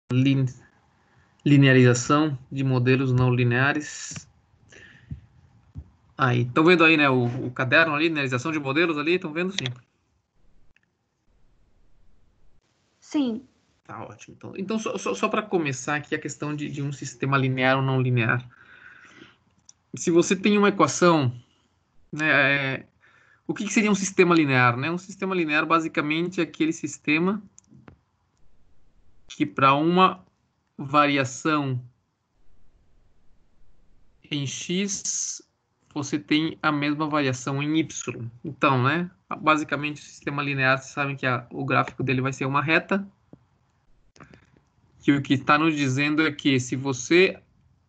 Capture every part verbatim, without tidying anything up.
lin, linearização de modelos não lineares. Aí, estão vendo aí, né, o, o caderno ali, linearização de modelos ali, estão vendo? Sim. Sim. Tá ótimo. Então, então só, só, só para começar aqui a questão de, de um sistema linear ou não linear. Se você tem uma equação, né, é, o que, que seria um sistema linear, né? Um sistema linear basicamente é aquele sistema que para uma variação em x, você tem a mesma variação em y. Então, né, basicamente o sistema linear, vocês sabem que a, o gráfico dele vai ser uma reta, que o que está nos dizendo é que se você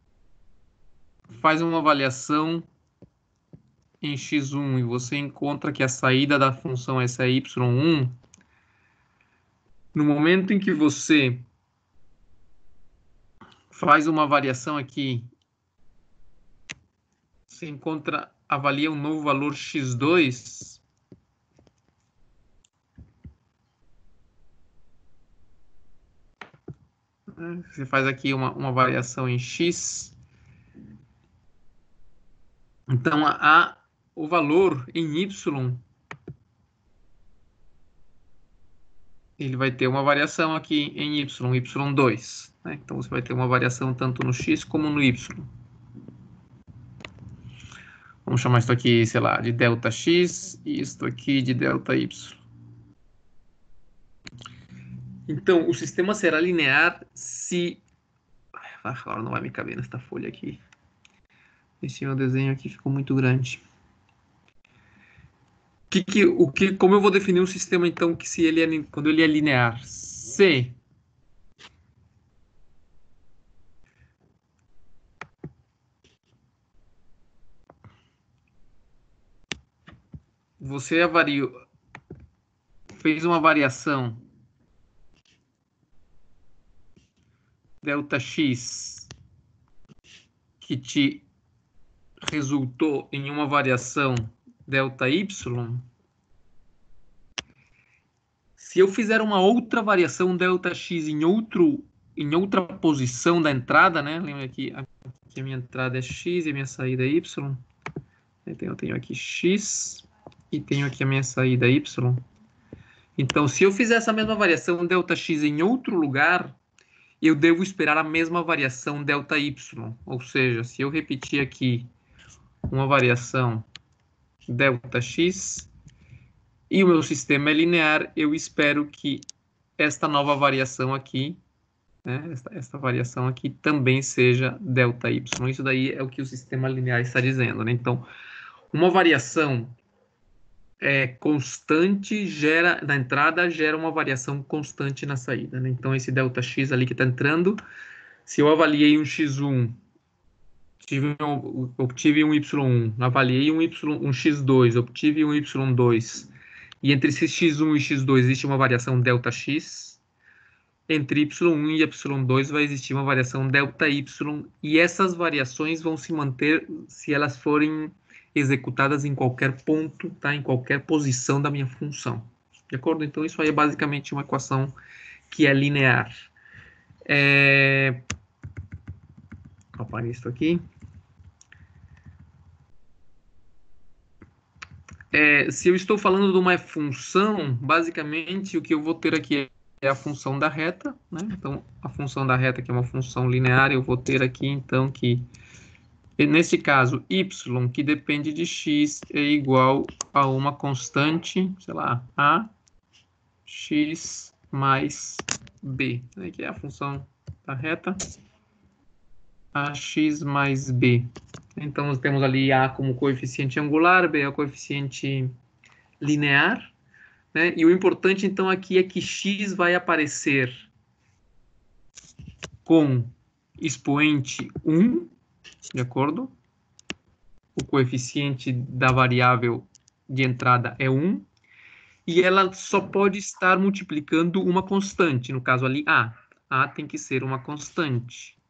faz uma avaliação em x um e você encontra que a saída da função essa é y um, no momento em que você faz uma variação aqui, você encontra, avalia um novo valor x dois, né? Você faz aqui uma, uma variação em x, então a, a, o valor em y, ele vai ter uma variação aqui em y, y dois, né? Então você vai ter uma variação tanto no x como no y. Vamos chamar isso aqui, sei lá, de delta x e isso aqui de delta y. Então, o sistema será linear se... Ah, claro, não vai me caber nesta folha aqui. Esse meu desenho aqui ficou muito grande. Que, que, o que, como eu vou definir um sistema, então, que se ele é, quando ele é linear? Se você avariou, fez uma variação delta x que te resultou em uma variação delta y, se eu fizer uma outra variação delta x em, outro, em outra posição da entrada, né? Lembra que aqui a minha entrada é x e a minha saída é y. Então eu tenho aqui x e tenho aqui a minha saída y. Então, se eu fizer essa mesma variação delta x em outro lugar, eu devo esperar a mesma variação delta y. Ou seja, se eu repetir aqui uma variação delta x e o meu sistema é linear, eu espero que esta nova variação aqui, né, esta, esta variação aqui também seja delta y. Isso daí é o que o sistema linear está dizendo, né? Então, uma variação é, constante gera, na entrada gera uma variação constante na saída, né? Então, esse delta x ali que está entrando, se eu avaliei um x um, tive um, obtive um y um, avaliei um, y, um x dois, obtive um y dois, e entre esse x um e x dois existe uma variação delta x, entre y um e y dois vai existir uma variação delta y, e essas variações vão se manter se elas forem executadas em qualquer ponto, tá? Em qualquer posição da minha função. De acordo? Então, isso aí é basicamente uma equação que é linear. É... Vou apagar isso aqui. É, se eu estou falando de uma função, basicamente o que eu vou ter aqui é a função da reta, né? Então, a função da reta, que é uma função linear, eu vou ter aqui, então, que, nesse caso, y, que depende de x, é igual a uma constante, sei lá, a x mais b, né? Que é a função da reta, ax mais b. Então, nós temos ali a como coeficiente angular, b é o coeficiente linear, né? E o importante, então, aqui é que x vai aparecer com expoente um, de acordo? O coeficiente da variável de entrada é um, e ela só pode estar multiplicando uma constante, no caso ali, a. A tem que ser uma constante.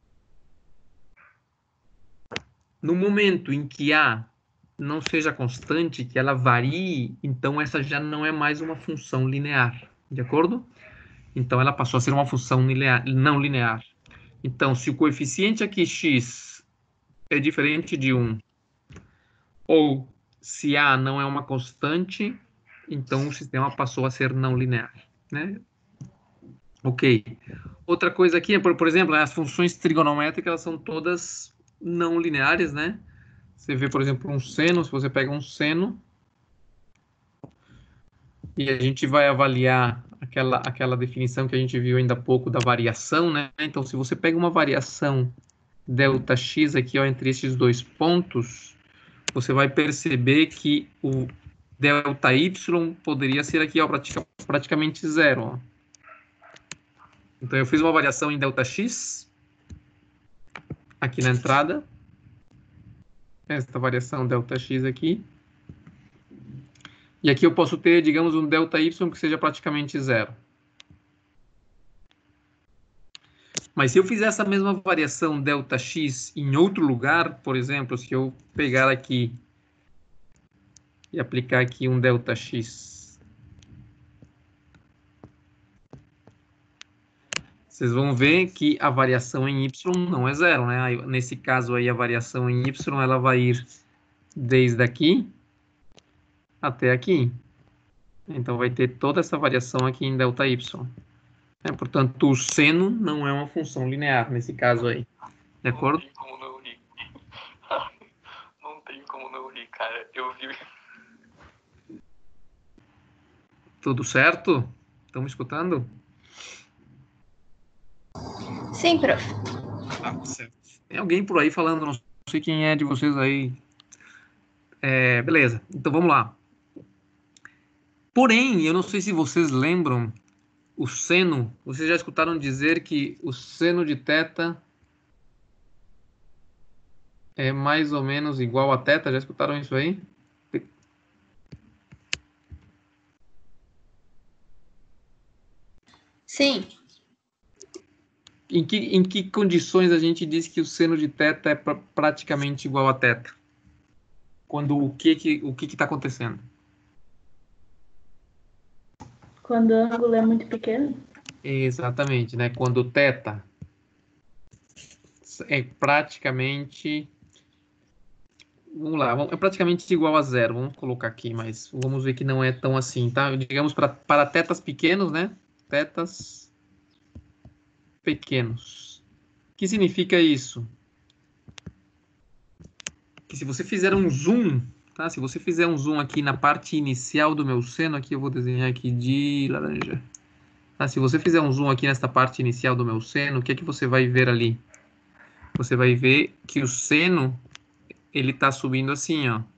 No momento em que a não seja constante, que ela varie, então essa já não é mais uma função linear, de acordo? Então, ela passou a ser uma função linear, não linear. Então, se o coeficiente aqui x é diferente de um, ou se A não é uma constante, então o sistema passou a ser não linear, né? Ok. Outra coisa aqui, por, por exemplo, as funções trigonométricas, elas são todas não lineares, né? Você vê, por exemplo, um seno, se você pega um seno, e a gente vai avaliar aquela, aquela definição que a gente viu ainda há pouco da variação, né? Então, se você pega uma variação delta x aqui, ó, entre esses dois pontos, você vai perceber que o delta y poderia ser aqui, ó, pratica, praticamente zero, ó. Então, eu fiz uma variação em delta x, aqui na entrada, esta variação delta x aqui, e aqui eu posso ter, digamos, um delta y que seja praticamente zero. Mas se eu fizer essa mesma variação delta x em outro lugar, por exemplo, se eu pegar aqui e aplicar aqui um delta x, vocês vão ver que a variação em y não é zero, né? Aí, nesse caso aí, a variação em y, ela vai ir desde aqui até aqui. Então, vai ter toda essa variação aqui em delta y. É, portanto, o seno não é uma função linear nesse caso aí. De acordo? Não tem como não rir. Não tem como não rir, cara. Eu vi. Tudo certo? Estão me escutando? Sim, prof. Ah, certo. Tem alguém por aí falando, não sei quem é de vocês aí. É, beleza, então vamos lá. Porém, eu não sei se vocês lembram, o seno, vocês já escutaram dizer que o seno de θ é mais ou menos igual a θ? Já escutaram isso aí? Sim. Em que, em que condições a gente diz que o seno de θ é pra, praticamente igual a θ? Quando o que que o que que está acontecendo? Quando o ângulo é muito pequeno? Exatamente, né? Quando o θ é praticamente, vamos lá, é praticamente igual a zero. Vamos colocar aqui, mas vamos ver que não é tão assim, tá? Digamos para para tetas pequenos, né? Tetas pequenos. O que significa isso? Que se você fizer um zoom, tá? Se você fizer um zoom aqui na parte inicial do meu seno, aqui eu vou desenhar aqui de laranja. Tá? Se você fizer um zoom aqui nesta parte inicial do meu seno, o que é que você vai ver ali? Você vai ver que o seno, ele está subindo assim, ó.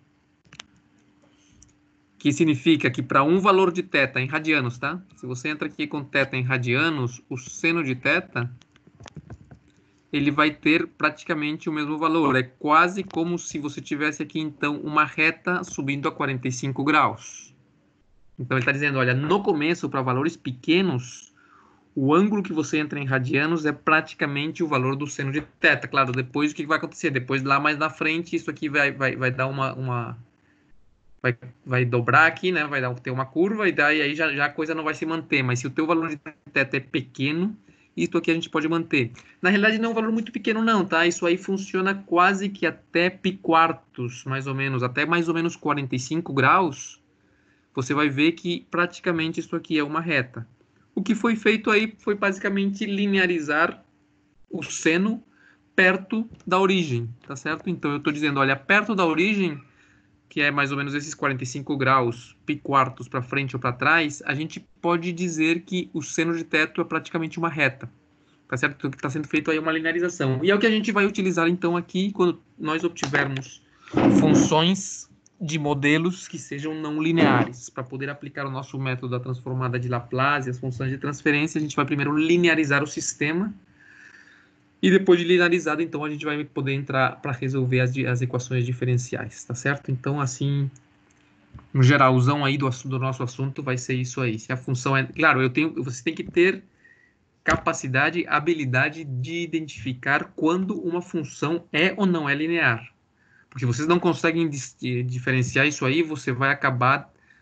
Que significa que para um valor de θ em radianos, tá? Se você entra aqui com θ em radianos, o seno de θ, ele vai ter praticamente o mesmo valor. É quase como se você tivesse aqui, então, uma reta subindo a quarenta e cinco graus. Então, ele está dizendo, olha, no começo, para valores pequenos, o ângulo que você entra em radianos é praticamente o valor do seno de θ. Claro, depois o que vai acontecer? Depois, lá mais na frente, isso aqui vai, vai, vai dar uma... uma vai, vai dobrar aqui, né? Vai dar, ter uma curva, e daí aí já, já a coisa não vai se manter. Mas se o teu valor de θ é pequeno, isso aqui a gente pode manter. Na realidade, não é um valor muito pequeno, não, tá? Isso aí funciona quase que até pi quartos, mais ou menos. Até mais ou menos quarenta e cinco graus, você vai ver que praticamente isso aqui é uma reta. O que foi feito aí foi basicamente linearizar o seno perto da origem, tá certo? Então, eu estou dizendo, olha, perto da origem, que é mais ou menos esses quarenta e cinco graus, pi quartos para frente ou para trás, a gente pode dizer que o seno de teto é praticamente uma reta, tá certo? Então, está sendo feito aí uma linearização. E é o que a gente vai utilizar, então, aqui, quando nós obtivermos funções de modelos que sejam não lineares. Para poder aplicar o nosso método da transformada de Laplace, as funções de transferência, a gente vai primeiro linearizar o sistema, e depois de linearizado, então, a gente vai poder entrar para resolver as, as equações diferenciais, tá certo? Então, assim, no geralzão aí do, do nosso assunto, vai ser isso aí. Se a função é... Claro, eu tenho, você tem que ter capacidade, habilidade de identificar quando uma função é ou não é linear. Porque vocês não conseguem diferenciar isso aí, você vai acabar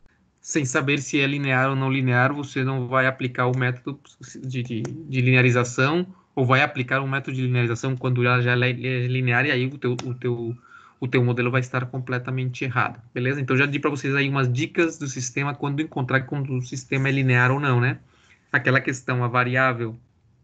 sem saber se é linear ou não linear, você não vai aplicar o método de, de, de linearização, ou vai aplicar um método de linearização quando ela já é linear, e aí o teu, o teu, o teu modelo vai estar completamente errado, beleza? Então, já dei para vocês aí umas dicas do sistema quando encontrar quando o sistema é linear ou não, né? Aquela questão, a variável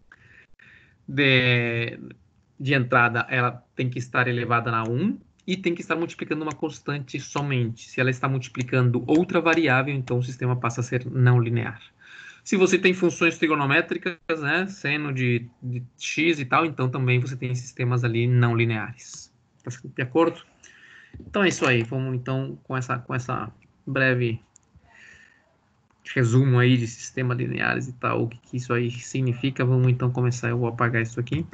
de, de entrada, ela tem que estar elevada na um, e tem que estar multiplicando uma constante somente. Se ela está multiplicando outra variável, então o sistema passa a ser não linear. Se você tem funções trigonométricas, né, seno de, de x e tal, então também você tem sistemas ali não lineares. Tá de acordo? Então é isso aí. Vamos então com essa, com essa breve resumo aí de sistemas lineares e tal, o que, que isso aí significa. Vamos então começar. Eu vou apagar isso aqui.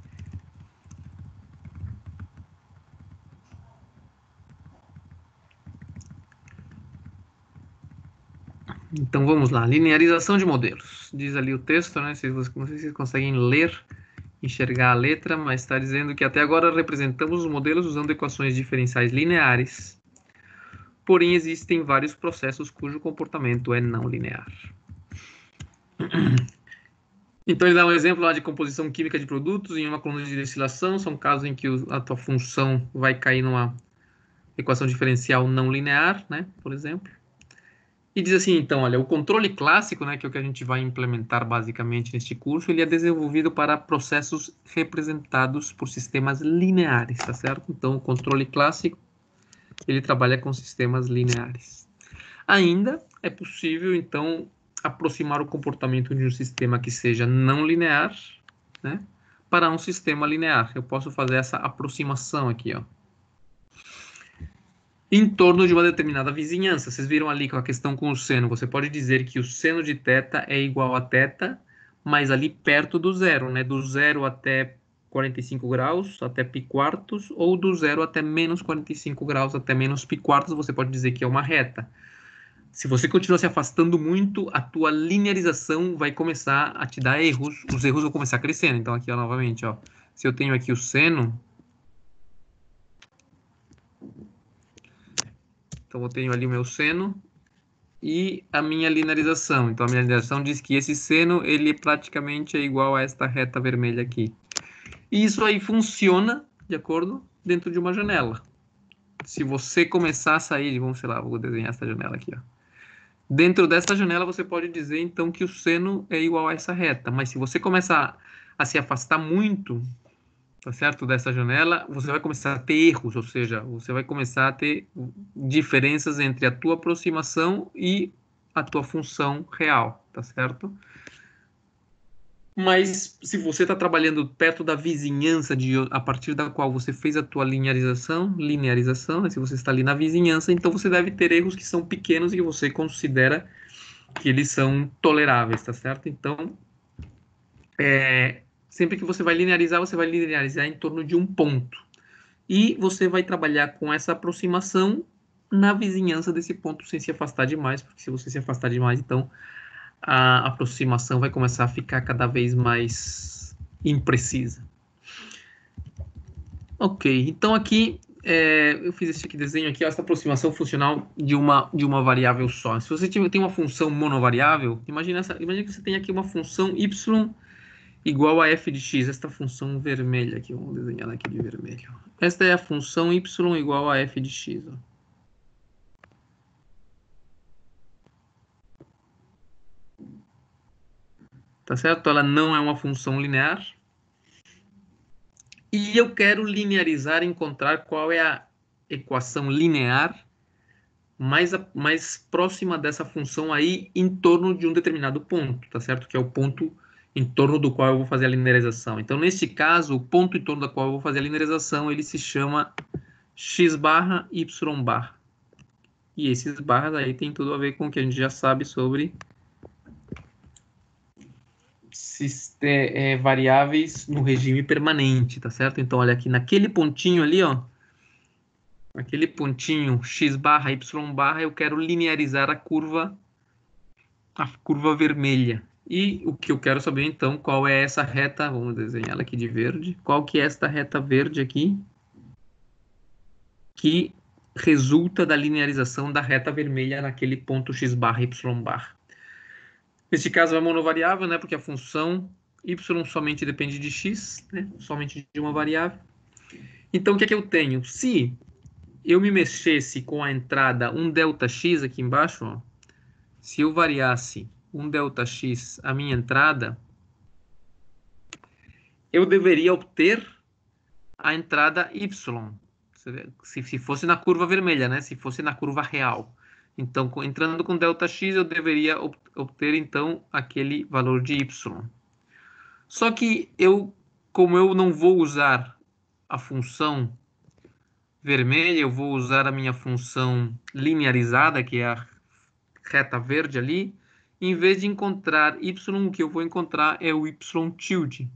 Então vamos lá, linearização de modelos. Diz ali o texto, né? Se vocês, não sei se vocês conseguem ler, enxergar a letra, mas está dizendo que até agora representamos os modelos usando equações diferenciais lineares. Porém, existem vários processos cujo comportamento é não linear. Então ele dá um exemplo lá de composição química de produtos em uma coluna de destilação. São casos em que a tua função vai cair numa equação diferencial não linear, né? Por exemplo. E diz assim, então, olha, o controle clássico, né, que é o que a gente vai implementar basicamente neste curso, ele é desenvolvido para processos representados por sistemas lineares, tá certo? Então, o controle clássico, ele trabalha com sistemas lineares. Ainda é possível, então, aproximar o comportamento de um sistema que seja não linear, né, para um sistema linear. Eu posso fazer essa aproximação aqui, ó, em torno de uma determinada vizinhança. Vocês viram ali com a questão com o seno. Você pode dizer que o seno de θ é igual a θ, mas ali perto do zero, né? Do zero até quarenta e cinco graus, até π quartos, ou do zero até menos quarenta e cinco graus, até menos π quartos, você pode dizer que é uma reta. Se você continuar se afastando muito, a tua linearização vai começar a te dar erros. Os erros vão começar crescendo. Então aqui, ó, novamente, ó, se eu tenho aqui o seno, então eu tenho ali o meu seno e a minha linearização. Então a minha linearização diz que esse seno, ele praticamente é igual a esta reta vermelha aqui. E isso aí funciona, de acordo, dentro de uma janela. Se você começar a sair, vamos, sei lá, vou desenhar essa janela aqui, ó. Dentro dessa janela você pode dizer então que o seno é igual a essa reta, mas se você começar a se afastar muito, tá certo, dessa janela, você vai começar a ter erros, ou seja, você vai começar a ter diferenças entre a tua aproximação e a tua função real, tá certo? Mas se você está trabalhando perto da vizinhança de, a partir da qual você fez a tua linearização, linearização, né? Se você está ali na vizinhança, então você deve ter erros que são pequenos e que você considera que eles são toleráveis, tá certo? Então, é, sempre que você vai linearizar, você vai linearizar em torno de um ponto. E você vai trabalhar com essa aproximação na vizinhança desse ponto sem se afastar demais, porque se você se afastar demais, então a aproximação vai começar a ficar cada vez mais imprecisa. Ok, então aqui é, eu fiz esse aqui desenho aqui, ó, essa aproximação funcional de uma, de uma variável só. Se você tiver, tem uma função monovariável, imagina, essa, imagina que você tem aqui uma função y igual a f de x, esta função vermelha aqui, vamos desenhar ela aqui de vermelho. Esta é a função y igual a f de x, ó. Tá certo? Ela não é uma função linear. E eu quero linearizar, encontrar qual é a equação linear mais, a, mais próxima dessa função aí em torno de um determinado ponto, tá certo? Que é o ponto em torno do qual eu vou fazer a linearização. Então, neste caso, o ponto em torno do qual eu vou fazer a linearização, ele se chama x barra y barra. E esses barras aí tem tudo a ver com o que a gente já sabe sobre É, é, variáveis no regime permanente, tá certo? Então, olha aqui, naquele pontinho ali, ó, naquele pontinho x barra, y barra, eu quero linearizar a curva, a curva vermelha. E o que eu quero saber, então, qual é essa reta, vamos desenhar ela aqui de verde, qual que é esta reta verde aqui, que resulta da linearização da reta vermelha naquele ponto x barra y barra. Neste caso é monovariável, né, porque a função y somente depende de x, né, somente de uma variável. Então, o que é que eu tenho? Se eu me mexesse com a entrada um ΔX aqui embaixo, ó, se eu variasse um ΔX a minha entrada, eu deveria obter a entrada y, se, se fosse na curva vermelha, né? Se fosse na curva real. Então, entrando com ΔX, eu deveria obter, então, aquele valor de y. Só que eu, como eu não vou usar a função vermelha, eu vou usar a minha função linearizada, que é a reta verde ali. Em vez de encontrar y, o que eu vou encontrar é o y tilde.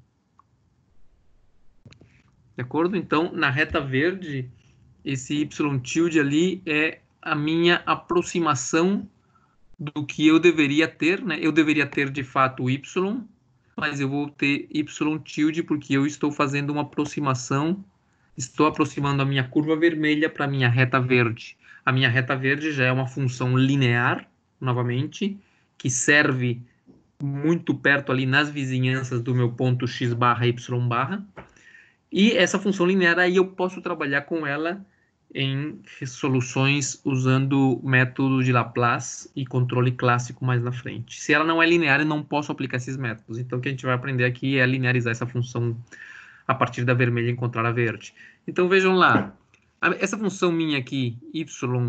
De acordo? Então, na reta verde, esse y tilde ali é a minha aproximação do que eu deveria ter, né? Eu deveria ter, de fato, o y, mas eu vou ter y tilde porque eu estou fazendo uma aproximação, estou aproximando a minha curva vermelha para a minha reta verde. A minha reta verde já é uma função linear, novamente, que serve muito perto ali nas vizinhanças do meu ponto x barra y barra. E essa função linear aí eu posso trabalhar com ela em soluções usando método de Laplace e controle clássico mais na frente. Se ela não é linear, eu não posso aplicar esses métodos. Então, o que a gente vai aprender aqui é linearizar essa função a partir da vermelha e encontrar a verde. Então, vejam lá. Essa função minha aqui, y,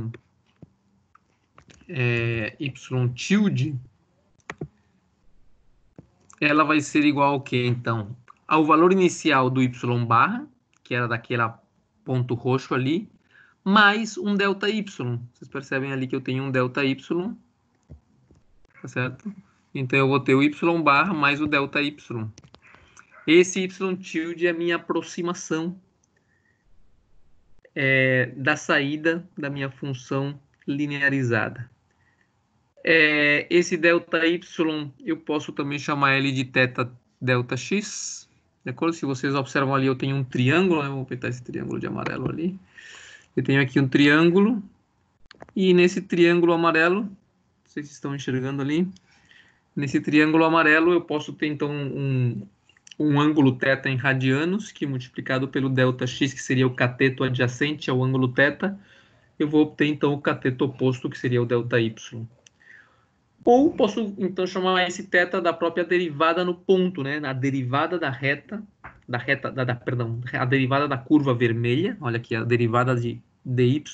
é, y tilde, ela vai ser igual ao quê, então? Ao valor inicial do y barra, que era daquele ponto roxo ali, mais um ΔY. Vocês percebem ali que eu tenho um ΔY, tá certo? Então, eu vou ter o y barra mais o ΔY. Esse y tilde é a minha aproximação é, da saída da minha função linearizada. É, esse ΔY, eu posso também chamar ele de θ ΔX. De acordo? Se vocês observam ali, eu tenho um triângulo, né? Vou pintar esse triângulo de amarelo ali. Eu tenho aqui um triângulo, e nesse triângulo amarelo, vocês estão enxergando ali, nesse triângulo amarelo eu posso ter então um, um ângulo θ em radianos, que multiplicado pelo ΔX, que seria o cateto adjacente ao ângulo θ, eu vou obter então o cateto oposto, que seria o ΔY. Ou posso então chamar esse θ da própria derivada no ponto, né? Na derivada da reta, da reta, da, da, perdão, a derivada da curva vermelha. Olha aqui, a derivada de dy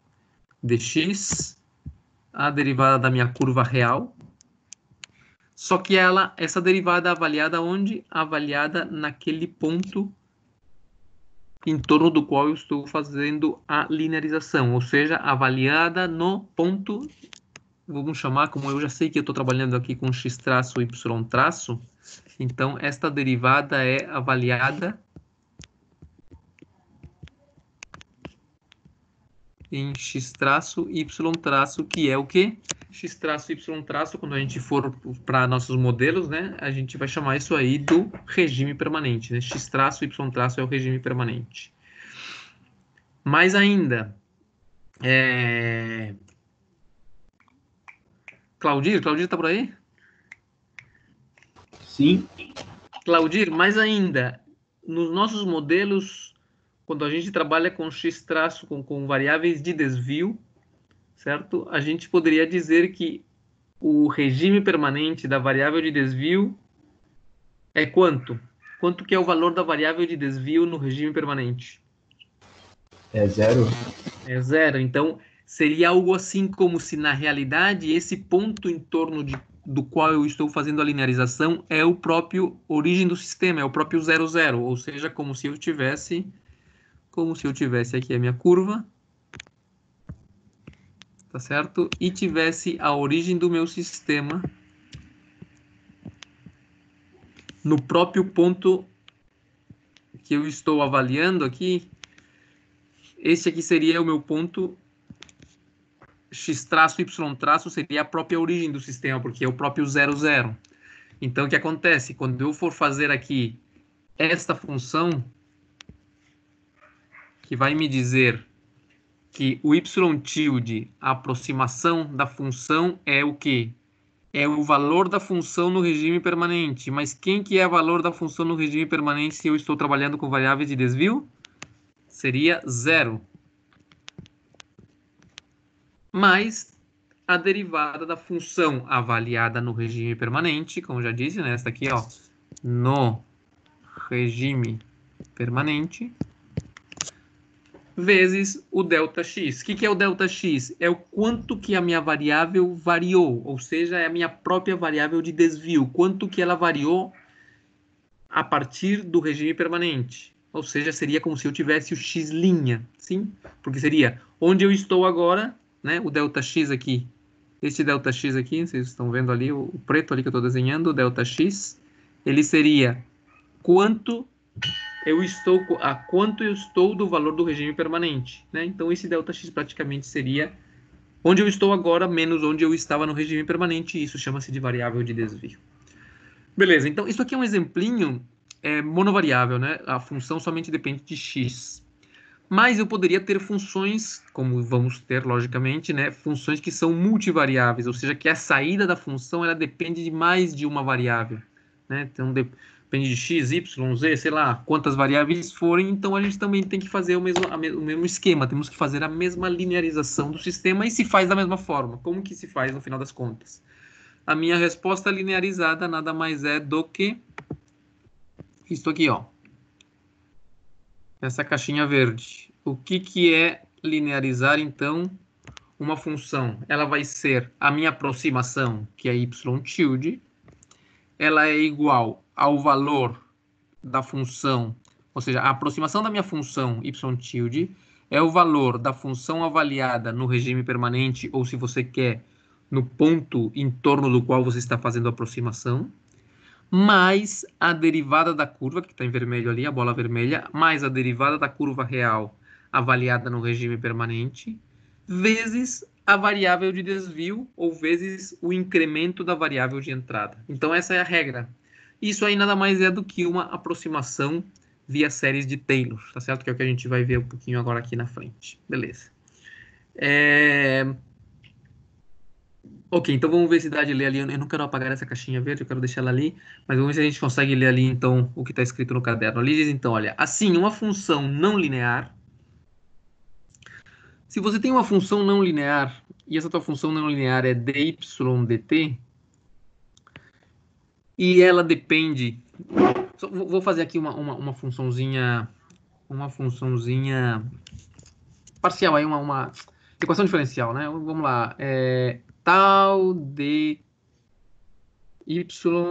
dx, a derivada da minha curva real. Só que ela, essa derivada é avaliada onde? Avaliada naquele ponto em torno do qual eu estou fazendo a linearização, ou seja, avaliada no ponto. Vamos chamar, como eu já sei que eu estou trabalhando aqui com x traço, y traço, então esta derivada é avaliada em x traço, y traço, que é o quê? X traço, y traço, quando a gente for para nossos modelos, né, a gente vai chamar isso aí do regime permanente, né? X traço, y traço é o regime permanente. Mais ainda, é... Claudir, Claudir está por aí? Sim. Claudir, mais ainda, nos nossos modelos, quando a gente trabalha com x traço, com, com variáveis de desvio, certo? A gente poderia dizer que o regime permanente da variável de desvio é quanto? Quanto que é o valor da variável de desvio no regime permanente? É zero. É zero. Então, seria algo assim como se, na realidade, esse ponto em torno de, do qual eu estou fazendo a linearização é o próprio origem do sistema, é o próprio zero, zero. Ou seja, como se eu tivesse, como se eu tivesse aqui a minha curva, tá certo? E tivesse a origem do meu sistema no próprio ponto que eu estou avaliando aqui. Esse aqui seria o meu ponto x traço, y traço, seria a própria origem do sistema, porque é o próprio zero, zero. Então, o que acontece? Quando eu for fazer aqui esta função, que vai me dizer que o y tilde, a aproximação da função é o quê? É o valor da função no regime permanente. Mas quem que é o valor da função no regime permanente se eu estou trabalhando com variáveis de desvio? Seria zero. Mais a derivada da função avaliada no regime permanente, como eu já disse, né? Essa aqui, ó, no regime permanente, vezes o ΔX. O que, que é o ΔX? É o quanto que a minha variável variou, ou seja, é a minha própria variável de desvio, quanto que ela variou a partir do regime permanente. Ou seja, seria como se eu tivesse o x', sim? Porque seria onde eu estou agora, né? O ΔX aqui, este ΔX aqui, vocês estão vendo ali, o preto ali que eu estou desenhando, o ΔX, ele seria quanto eu estou, a quanto eu estou do valor do regime permanente, né? Então esse ΔX praticamente seria onde eu estou agora menos onde eu estava no regime permanente, e isso chama-se de variável de desvio. Beleza, então isso aqui é um exemplinho é, monovariável, né? A função somente depende de x. Mas eu poderia ter funções, como vamos ter logicamente, né? Funções que são multivariáveis, ou seja, que a saída da função ela depende de mais de uma variável, né? Então depende de x, y, z, sei lá, quantas variáveis forem, então a gente também tem que fazer o mesmo, o mesmo esquema, temos que fazer a mesma linearização do sistema e se faz da mesma forma. Como que se faz no final das contas? A minha resposta linearizada nada mais é do que isso aqui, ó. Essa caixinha verde. O que, que é linearizar, então, uma função? Ela vai ser a minha aproximação, que é y tilde. Ela é igual ao valor da função, ou seja, a aproximação da minha função y tilde é o valor da função avaliada no regime permanente, ou se você quer, no ponto em torno do qual você está fazendo a aproximação, mais a derivada da curva, que está em vermelho ali, a bola vermelha, mais a derivada da curva real avaliada no regime permanente, vezes a variável de desvio, ou vezes o incremento da variável de entrada. Então, essa é a regra. Isso aí nada mais é do que uma aproximação via séries de Taylor, tá certo? Que é o que a gente vai ver um pouquinho agora aqui na frente. Beleza. É... Ok, então vamos ver se dá de ler ali. Eu não quero apagar essa caixinha verde, eu quero deixar ela ali. Mas vamos ver se a gente consegue ler ali, então, o que está escrito no caderno. Ali diz, então, olha, assim, uma função não linear. Se você tem uma função não linear, e essa tua função não linear é dy dt, e ela depende... Só vou fazer aqui uma, uma, uma funçãozinha... Uma funçãozinha... parcial aí, uma, uma equação diferencial, né? Vamos lá. É, tal de y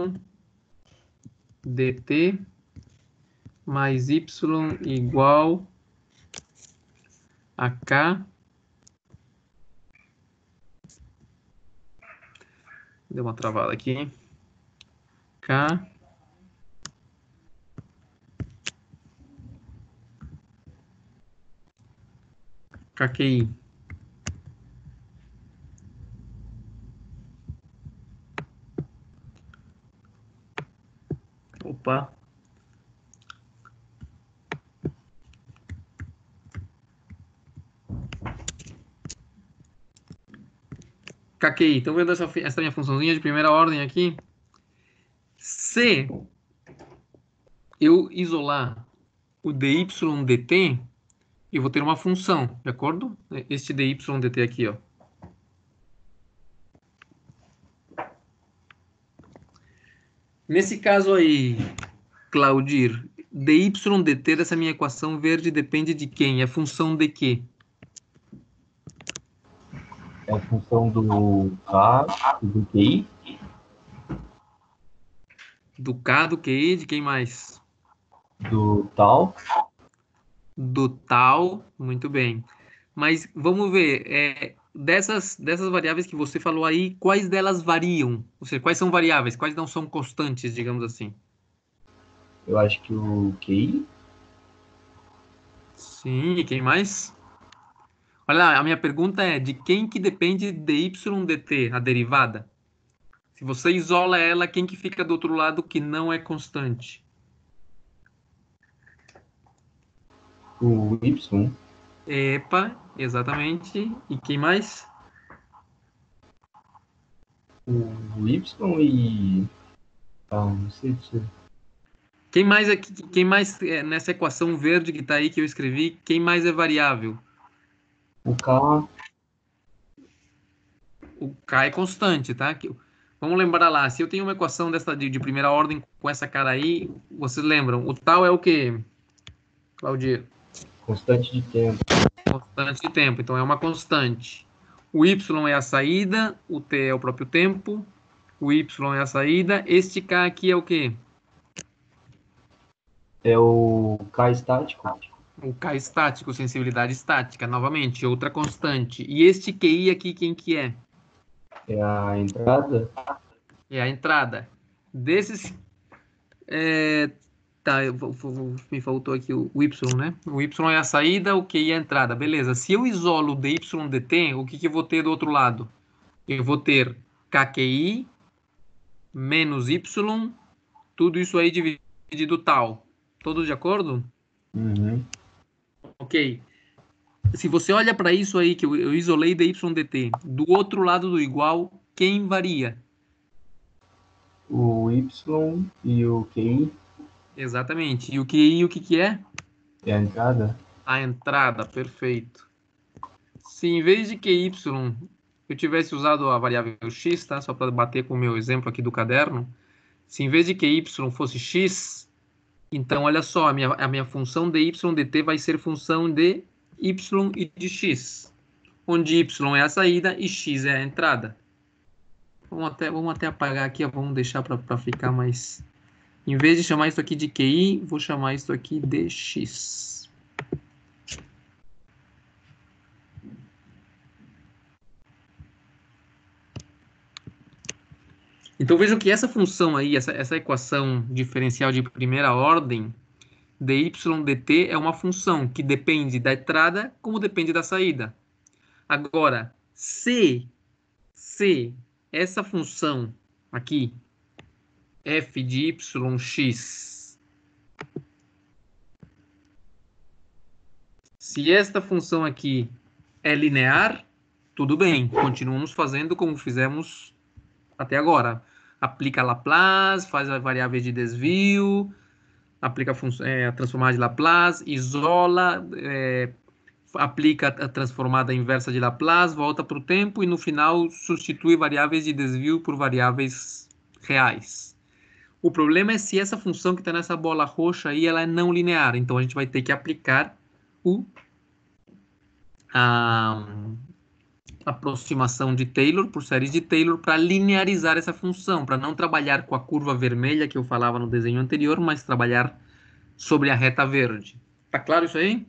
dt mais y igual a k. Deu uma travada aqui. K kqi. Opa. Kqi. Estão vendo essa, essa minha funçãozinha de primeira ordem aqui? Se eu isolar o dy dt, eu vou ter uma função, de acordo? Este dy dt aqui, ó. Nesse caso aí, Claudir, dy dt dessa minha equação verde depende de quem? É função de quê? É a função do K e do QI. Do K, do QI, de quem mais? Do tal. Do tal, muito bem. Mas vamos ver, é, dessas, dessas variáveis que você falou aí, quais delas variam? Ou seja, quais são variáveis? Quais não são constantes, digamos assim? Eu acho que o QI. Sim, e quem mais? Olha lá, a minha pergunta é, de quem que depende dy dt, a derivada? Se você isola ela, quem que fica do outro lado que não é constante? O Y. Epa, Exatamente. E quem mais? O Y e... Ah, não sei se... Quem mais aqui, quem mais é, nessa equação verde que está aí que eu escrevi, quem mais é variável? O K... O K é constante, tá? Que- Vamos lembrar lá, se eu tenho uma equação dessa de, de primeira ordem com essa cara aí, vocês lembram? O tal é o quê, Claudir? Constante de tempo. Constante de tempo, então é uma constante. O Y é a saída, o T é o próprio tempo, o Y é a saída, este K aqui é o quê? É o K estático. O K estático, sensibilidade estática, novamente, outra constante. E este Q I aqui, quem que é? É a entrada. É a entrada. Desses. É, tá, eu vou- vou- me faltou aqui o, o Y, né? O Y é a saída, o Q I é a entrada. Beleza. Se eu isolo o dy dt, o que, que eu vou ter do outro lado? Eu vou ter K Q I menos Y, tudo isso aí dividido tal. Todos de acordo? Uhum. Ok. Se você olha para isso aí, que eu, eu isolei dy dt, do outro lado do igual, quem varia? O Y e o Q I Exatamente. E o Q I, o que, que é? é a entrada. A entrada, perfeito. Se em vez de Q Y eu tivesse usado a variável x, tá? Só para bater com o meu exemplo aqui do caderno. Se em vez de Q Y fosse x, então olha só, a minha, a minha função dy dt vai ser função de y e de x. Onde y é a saída e x é a entrada. Vamos até, vamos até apagar aqui, vamos deixar para ficar mais... Em vez de chamar isso aqui de Q I, vou chamar isso aqui de x. Então vejam que essa função aí, essa, essa equação diferencial de primeira ordem, dy dt, é uma função que depende da entrada como depende da saída. Agora, se, se essa função aqui, f de yx, se esta função aqui é linear, tudo bem, continuamos fazendo como fizemos até agora. Aplica Laplace, faz a variável de desvio, aplica a, é, a transformada de Laplace, isola, é, aplica a transformada inversa de Laplace, volta para o tempo e no final substitui variáveis de desvio por variáveis reais. O problema é se essa função que está nessa bola roxa aí, ela é não linear. Então a gente vai ter que aplicar o, a aproximação de Taylor por séries de Taylor para linearizar essa função, para não trabalhar com a curva vermelha que eu falava no desenho anterior, mas trabalhar sobre a reta verde. Tá claro isso aí?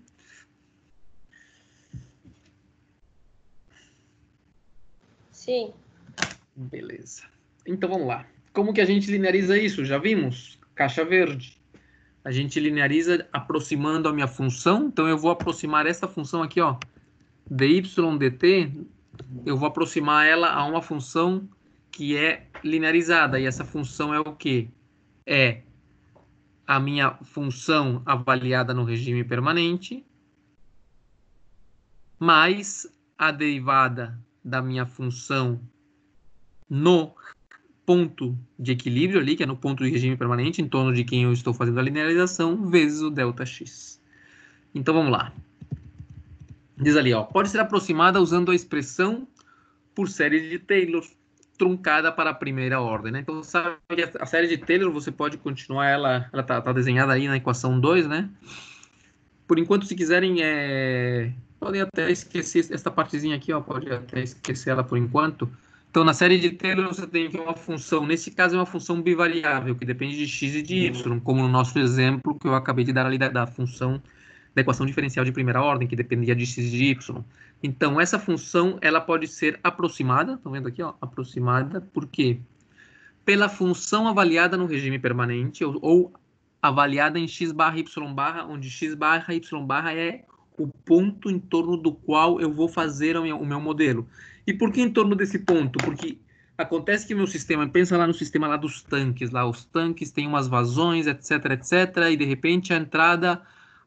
Sim. Beleza. Então vamos lá. Como que a gente lineariza isso? Já vimos? Caixa verde. A gente lineariza aproximando a minha função. Então eu vou aproximar essa função aqui, ó, dy dt, eu vou aproximar ela a uma função que é linearizada. E essa função é o quê? É a minha função avaliada no regime permanente mais a derivada da minha função no ponto de equilíbrio ali, que é no ponto de regime permanente, em torno de quem eu estou fazendo a linearização, vezes o ΔX. Então vamos lá. Diz ali, ó, pode ser aproximada usando a expressão por série de Taylor, truncada para a primeira ordem, né? Então, sabe que a série de Taylor, você pode continuar ela, ela tá, tá desenhada aí na equação dois, né? Por enquanto, se quiserem, é... podem até esquecer essa partezinha aqui, ó, pode até esquecer ela por enquanto. Então, na série de Taylor, você tem uma função, nesse caso é uma função bivariável, que depende de x e de y, como no nosso exemplo que eu acabei de dar ali da, da função, da equação diferencial de primeira ordem, que dependia de x e de y. Então, essa função, ela pode ser aproximada, estão vendo aqui, ó, aproximada, por quê? Pela função avaliada no regime permanente, ou, ou avaliada em x barra y barra, onde x barra y barra é o ponto em torno do qual eu vou fazer o meu, o meu modelo. E por que em torno desse ponto? Porque acontece que o meu sistema, pensa lá no sistema lá dos tanques, lá os tanques têm umas vazões, etc, etc, e de repente a entrada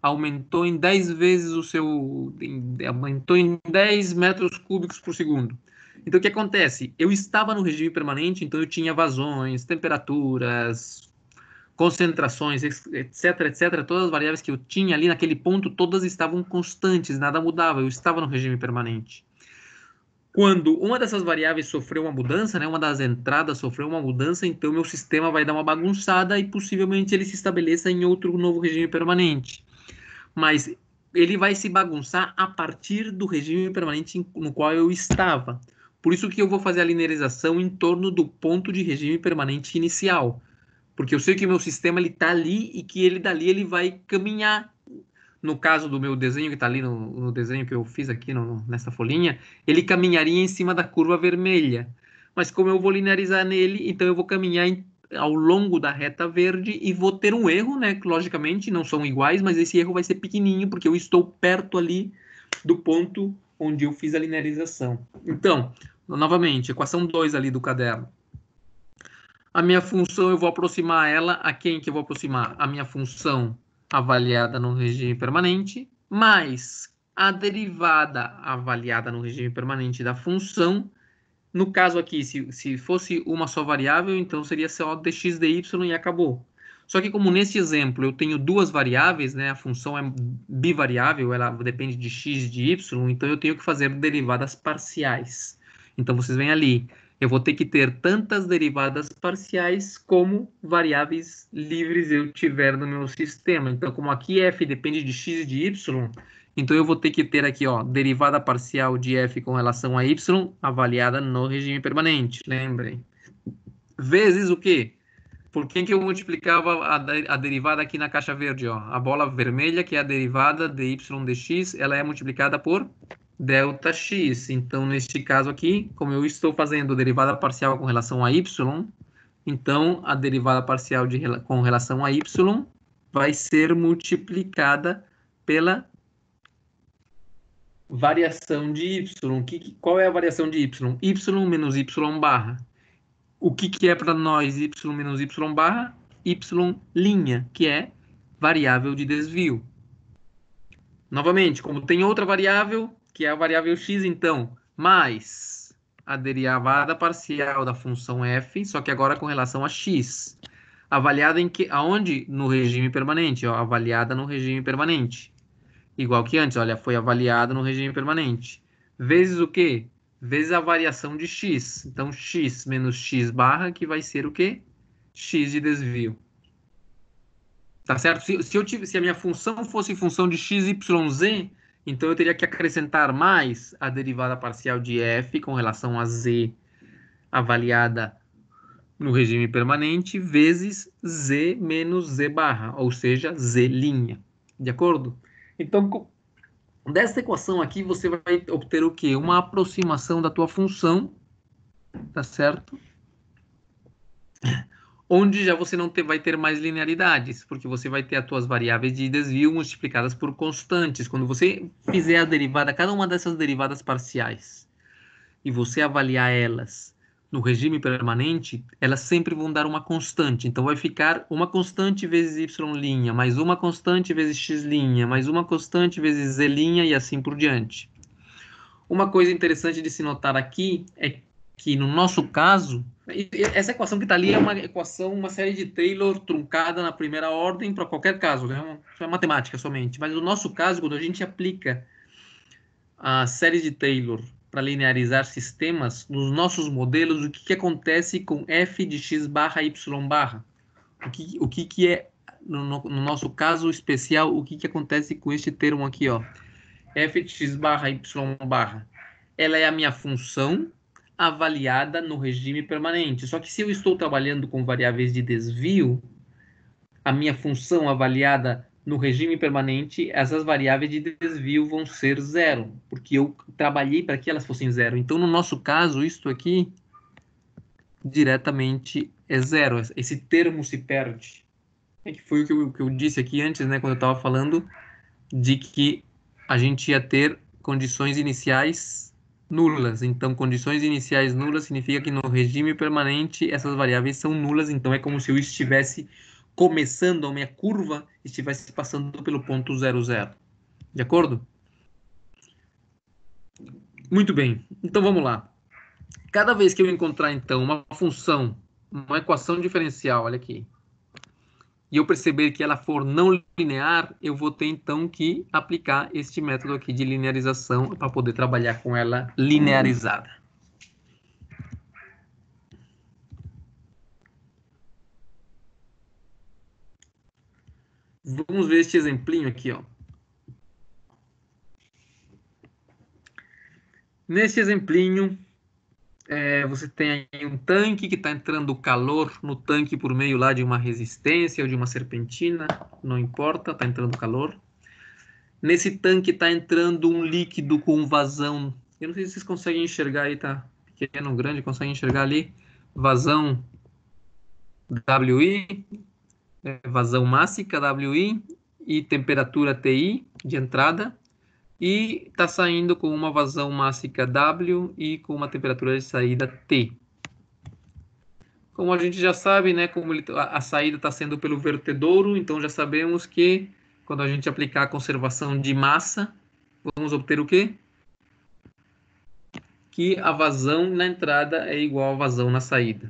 aumentou em dez vezes o seu... Em, aumentou em dez metros cúbicos por segundo. Então, o que acontece? Eu estava no regime permanente, então eu tinha vazões, temperaturas, concentrações, etc, etc. Todas as variáveis que eu tinha ali naquele ponto, todas estavam constantes, nada mudava. Eu estava no regime permanente. Quando uma dessas variáveis sofreu uma mudança, né, uma das entradas sofreu uma mudança, então meu sistema vai dar uma bagunçada e possivelmente ele se estabeleça em outro novo regime permanente. Mas ele vai se bagunçar a partir do regime permanente no qual eu estava. Por isso que eu vou fazer a linearização em torno do ponto de regime permanente inicial. Porque eu sei que o meu sistema está ali e que ele dali ele vai caminhar. No caso do meu desenho, que está ali no, no desenho que eu fiz aqui no, nessa folhinha, ele caminharia em cima da curva vermelha. Mas como eu vou linearizar nele, então eu vou caminhar em, ao longo da reta verde e vou ter um erro, né? Logicamente, não são iguais, mas esse erro vai ser pequenininho, porque eu estou perto ali do ponto onde eu fiz a linearização. Então, novamente, equação dois ali do caderno. A minha função, eu vou aproximar ela a quem que eu vou aproximar? A minha função avaliada no regime permanente, mais a derivada avaliada no regime permanente da função. No caso aqui, se, se fosse uma só variável, então seria só dx dy e acabou. Só que como nesse exemplo eu tenho duas variáveis, né, a função é bivariável, ela depende de x e de y, então eu tenho que fazer derivadas parciais. Então vocês veem ali, eu vou ter que ter tantas derivadas parciais como variáveis livres eu tiver no meu sistema. Então, como aqui f depende de x e de y, então eu vou ter que ter aqui, ó, derivada parcial de f com relação a y avaliada no regime permanente. Lembrem. Vezes o quê? Por que que eu multiplicava a, a derivada aqui na caixa verde? Ó? A bola vermelha, que é a derivada de y dx, ela é multiplicada por delta x. Então, neste caso aqui, como eu estou fazendo derivada parcial com relação a y, então a derivada parcial de, com relação a y vai ser multiplicada pela variação de y. Que, qual é a variação de y? Y menos y barra. O que, que é para nós y menos y barra? Y', que é variável de desvio. Novamente, como tem outra variável, que é a variável x, então, mais a derivada parcial da função f, só que agora com relação a x. Avaliada em que, aonde? No regime permanente, ó, avaliada no regime permanente. Igual que antes, olha, foi avaliada no regime permanente. Vezes o quê? Vezes a variação de x. Então, x menos x barra, que vai ser o quê? X de desvio. Tá certo? Se, se, eu tive, se a minha função fosse função de x, y, z, então eu teria que acrescentar mais a derivada parcial de f com relação a z avaliada no regime permanente, vezes z menos z barra, ou seja, z'. De acordo? Então, dessa equação aqui, você vai obter o quê? Uma aproximação da tua função, tá certo? Onde já você não ter, vai ter mais linearidades, porque você vai ter as tuas variáveis de desvio multiplicadas por constantes. Quando você fizer a derivada, cada uma dessas derivadas parciais, e você avaliar elas no regime permanente, elas sempre vão dar uma constante. Então, vai ficar uma constante vezes y', mais uma constante vezes x', mais uma constante vezes z' e assim por diante. Uma coisa interessante de se notar aqui é que, no nosso caso, essa equação que está ali é uma equação, uma série de Taylor truncada na primeira ordem para qualquer caso, né? É matemática somente. Mas no nosso caso, quando a gente aplica a série de Taylor para linearizar sistemas, nos nossos modelos, o que, que acontece com f de x barra y barra? O que, o que, que é, no, no nosso caso especial, o que, que acontece com este termo aqui, ó? F de x barra y barra. Ela é a minha função avaliada no regime permanente. Só que se eu estou trabalhando com variáveis de desvio, a minha função avaliada no regime permanente, essas variáveis de desvio vão ser zero, porque eu trabalhei para que elas fossem zero. Então, no nosso caso, isto aqui diretamente é zero. Esse termo se perde. É que foi o que eu, que eu disse aqui antes, né, quando eu estava falando de que a gente ia ter condições iniciais nulas. Então, condições iniciais nulas significa que no regime permanente essas variáveis são nulas. Então, é como se eu estivesse começando a minha curva estivesse passando pelo ponto zero zero. De acordo? Muito bem. Então vamos lá. Cada vez que eu encontrar, então, uma função, uma equação diferencial, olha aqui, e eu perceber que ela for não linear, eu vou ter, então, que aplicar este método aqui de linearização para poder trabalhar com ela linearizada. Vamos ver este exemplinho aqui, ó. Nesse exemplinho, é, você tem aí um tanque que está entrando calor no tanque por meio lá de uma resistência ou de uma serpentina, não importa, está entrando calor. Nesse tanque está entrando um líquido com vazão, eu não sei se vocês conseguem enxergar aí, tá pequeno ou grande, conseguem enxergar ali, vazão W I, é, vazão mássica W I e temperatura T I de entrada. E está saindo com uma vazão mássica W e com uma temperatura de saída T. Como a gente já sabe, né, como ele, a, a saída está sendo pelo vertedouro, então já sabemos que quando a gente aplicar a conservação de massa, vamos obter o quê? Que a vazão na entrada é igual à vazão na saída.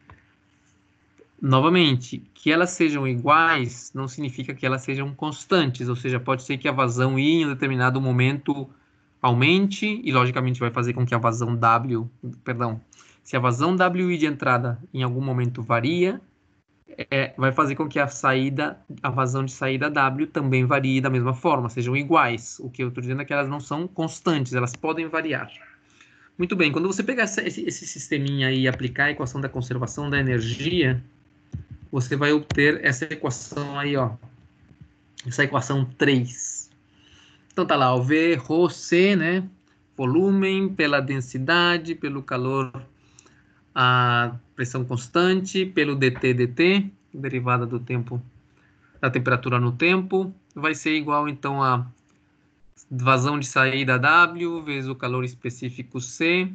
Novamente, que elas sejam iguais não significa que elas sejam constantes, ou seja, pode ser que a vazão I em um determinado momento aumente e logicamente vai fazer com que a vazão W, perdão, se a vazão W I de entrada em algum momento varia, é, vai fazer com que a saída, a vazão de saída W também varie da mesma forma, sejam iguais. O que eu estou dizendo é que elas não são constantes, elas podem variar. Muito bem, quando você pegar esse, esse sisteminha aí e aplicar a equação da conservação da energia, você vai obter essa equação aí, ó. Essa equação três. Então tá lá, o V, Rho, C, né? Volume pela densidade, pelo calor, a pressão constante, pelo dT, dt, derivada do tempo, da temperatura no tempo, vai ser igual então a vazão de saída W vezes o calor específico C,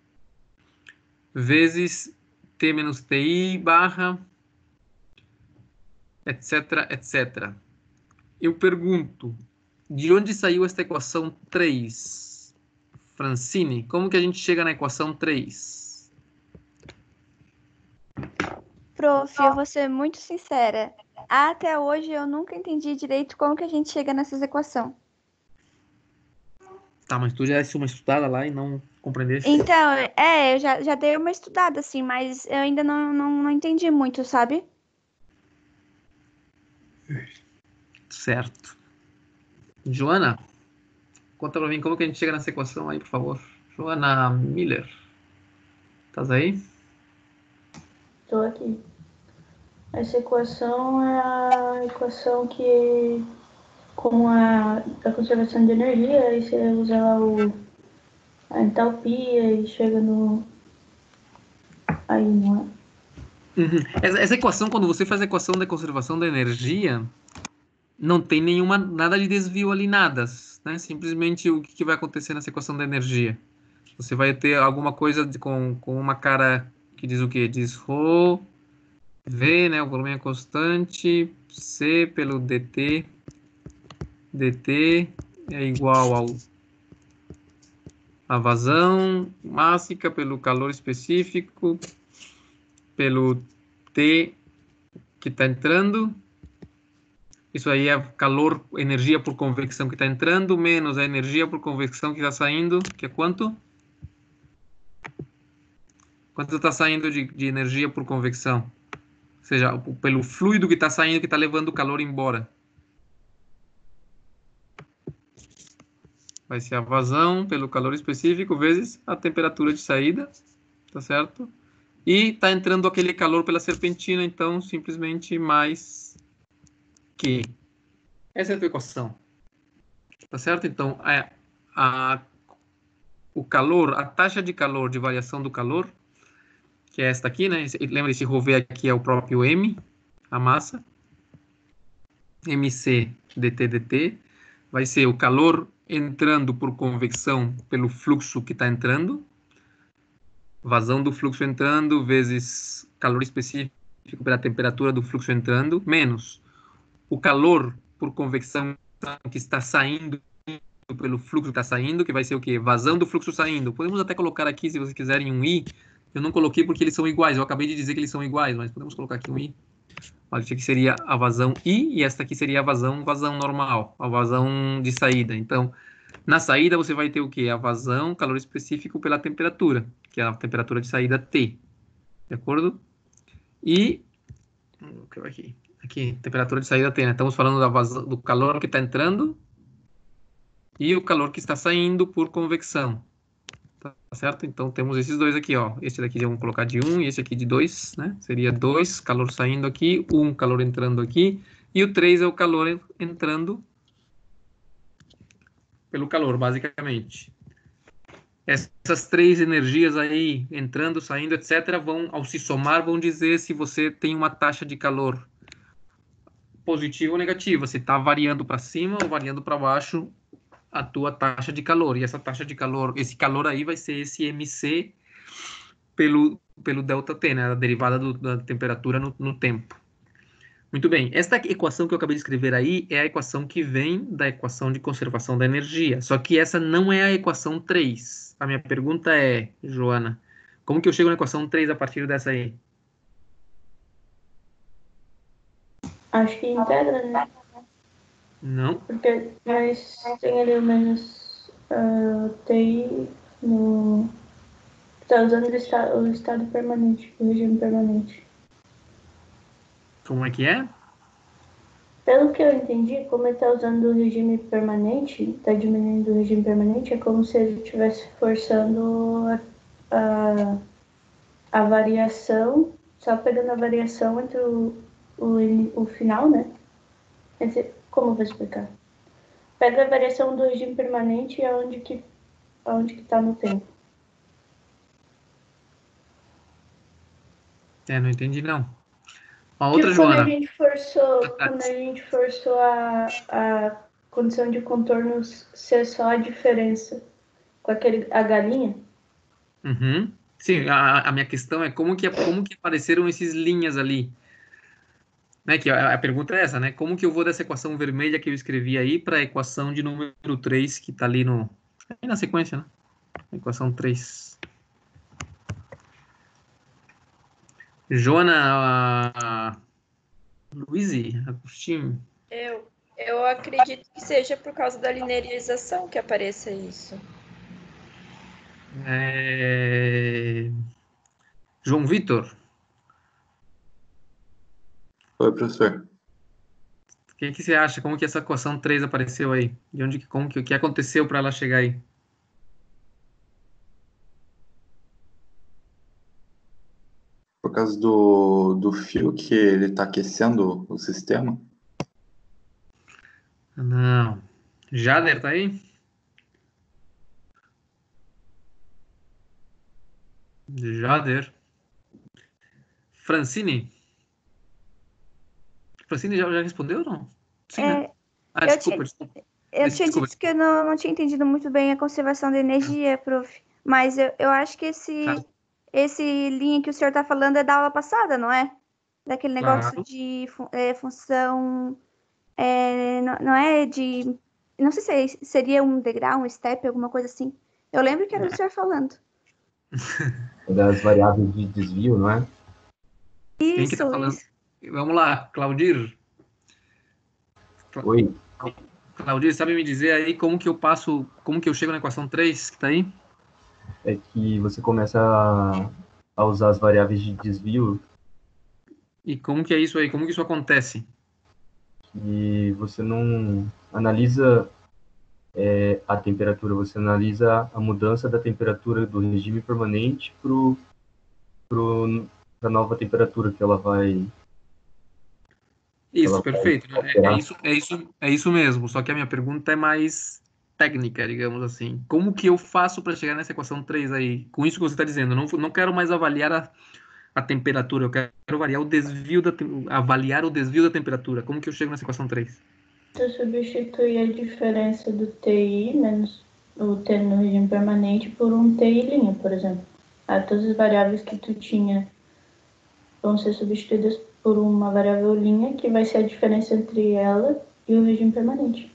vezes T menos T I barra etc, etcétera. Eu pergunto, de onde saiu esta equação três? Francine, como que a gente chega na equação três? Prof, eu vou ser muito sincera. Até hoje eu nunca entendi direito como que a gente chega nessas equações. Tá, mas tu já deu uma estudada lá e não compreendeste? Então, é, eu já, já dei uma estudada, assim, mas eu ainda não, não, não entendi muito, sabe? Certo. Joana, conta pra mim como que a gente chega nessa equação aí, por favor. Joana Miller. Estás aí? Estou aqui. Essa equação é a equação que, com a, a conservação de energia, aí você usa lá o, a entalpia e chega no... Aí, não é? Uhum. Essa, essa equação, quando você faz a equação da conservação da energia, não tem nenhuma, nada de desvio ali, nada, né? Simplesmente o que, que vai acontecer nessa equação da energia? Você vai ter alguma coisa de, com, com uma cara que diz o quê? Diz Rho, V, né? O volume é constante, C pelo dt, dt é igual ao a vazão mássica pelo calor específico, pelo T que está entrando. Isso aí é calor, energia por convecção que está entrando, menos a energia por convecção que está saindo, que é quanto? Quanto está saindo de, de energia por convecção? Ou seja, pelo fluido que está saindo, que está levando o calor embora. Vai ser a vazão pelo calor específico vezes a temperatura de saída, tá certo? E está entrando aquele calor pela serpentina, então simplesmente mais Q. Essa é a tua equação. Tá certo? Então, a, a, o calor, a taxa de calor, de variação do calor, que é esta aqui, né? Lembra, esse ρV aqui é o próprio M, a massa. mc dt dt. Vai ser o calor entrando por convecção pelo fluxo que está entrando. Vazão do fluxo entrando vezes calor específico específico pela temperatura do fluxo entrando, menos o calor por convecção que está saindo pelo fluxo que está saindo, que vai ser o quê? Vazão do fluxo saindo. Podemos até colocar aqui, se vocês quiserem, um I. Eu não coloquei porque eles são iguais. Eu acabei de dizer que eles são iguais, mas podemos colocar aqui um I. Olha, aqui seria a vazão I e esta aqui seria a vazão, vazão normal, a vazão de saída. Então, na saída você vai ter o quê? A vazão, calor específico pela temperatura, que é a temperatura de saída T. De acordo? E... Aqui, aqui temperatura de saída T, né? Estamos falando da vazão, do calor que está entrando e o calor que está saindo por convecção. Tá certo? Então temos esses dois aqui, ó. Esse daqui vamos colocar de um e esse aqui de dois, né? Seria dois, calor saindo aqui, um, calor entrando aqui, e o três é o calor entrando pelo calor, basicamente. Essas três energias aí, entrando, saindo, etcétera, vão, ao se somar, vão dizer se você tem uma taxa de calor positiva ou negativa, se está variando para cima ou variando para baixo a tua taxa de calor. E essa taxa de calor, esse calor aí vai ser esse M C pelo, pelo ΔT, né? A derivada do, da temperatura no, no tempo. Muito bem. Esta equação que eu acabei de escrever aí é a equação que vem da equação de conservação da energia. Só que essa não é a equação três. A minha pergunta é, Joana, como que eu chego na equação três a partir dessa aí? Acho que integra, né? Não. Porque nós tem ali o menos uh, T I no... Está usando o estado, o estado permanente, o regime permanente. Como é que é? Pelo que eu entendi, como ele está usando o regime permanente, está diminuindo o regime permanente, é como se ele estivesse forçando a, a, a variação, só pegando a variação entre o, o, o final, né? Entre, como eu vou explicar? Pega a variação do regime permanente e aonde que aonde que está no tempo. É, não entendi não. Uma outra, Tipo, quando Joana. a gente forçou, quando a gente forçou a, a condição de contornos ser só a diferença com aquele, a galinha. Uhum. Sim, a, a minha questão é como que, como que apareceram esses linhas ali? Né, que a, a pergunta é essa, né? Como que eu vou dessa equação vermelha que eu escrevi aí para a equação de número três que está ali no, aí na sequência, né? Equação três. Joana, Luiz, Agostinho. Eu, eu acredito que seja por causa da linearização que apareça isso. É... João Vitor. Oi, professor. O que, que você acha? Como que essa equação três apareceu aí? De onde, como que, o que aconteceu para ela chegar aí? Por causa do, do fio que ele está aquecendo o sistema? Não. Jader, tá aí? Jader. Francine? Francine já, já respondeu ou não? Sim, É, né? Ah, eu desculpa, tinha- desculpa. Eu Esse- tinha desculpa. dito que eu não, não tinha entendido muito bem a conservação da energia, prof. Mas eu, eu acho que esse, Tá. esse linha que o senhor está falando é da aula passada, não é? Daquele negócio Claro. de fu- é, função. É, não, não é de. Não sei se seria um degrau, um step, alguma coisa assim. Eu lembro que era do senhor falando. Das variáveis de desvio, não é? Quem que tá Isso, falando? isso. Vamos lá, Claudir. Oi. Claudir, sabe me dizer aí como que eu passo, como que eu chego na equação três que tá aí? É que você começa a, a usar as variáveis de desvio E como que é isso aí? Como que isso acontece? e você não analisa é, a temperatura, você analisa a mudança da temperatura do regime permanente para a nova temperatura que ela vai... Isso, Ela vai perfeito. né? É, é alterar. isso, é isso, é isso mesmo. Só que a minha pergunta é mais técnica, digamos assim. Como que eu faço para chegar nessa equação três aí? Com isso que você está dizendo, eu não, não quero mais avaliar a, a temperatura, eu quero avaliar o desvio da tem- avaliar o desvio da temperatura. Como que eu chego nessa equação três? Tu substitui a diferença do T I menos o T no regime permanente por um T I linha, por exemplo. Ah, todas as variáveis que tu tinha vão ser substituídas por uma variável linha, que vai ser a diferença entre ela e o regime permanente.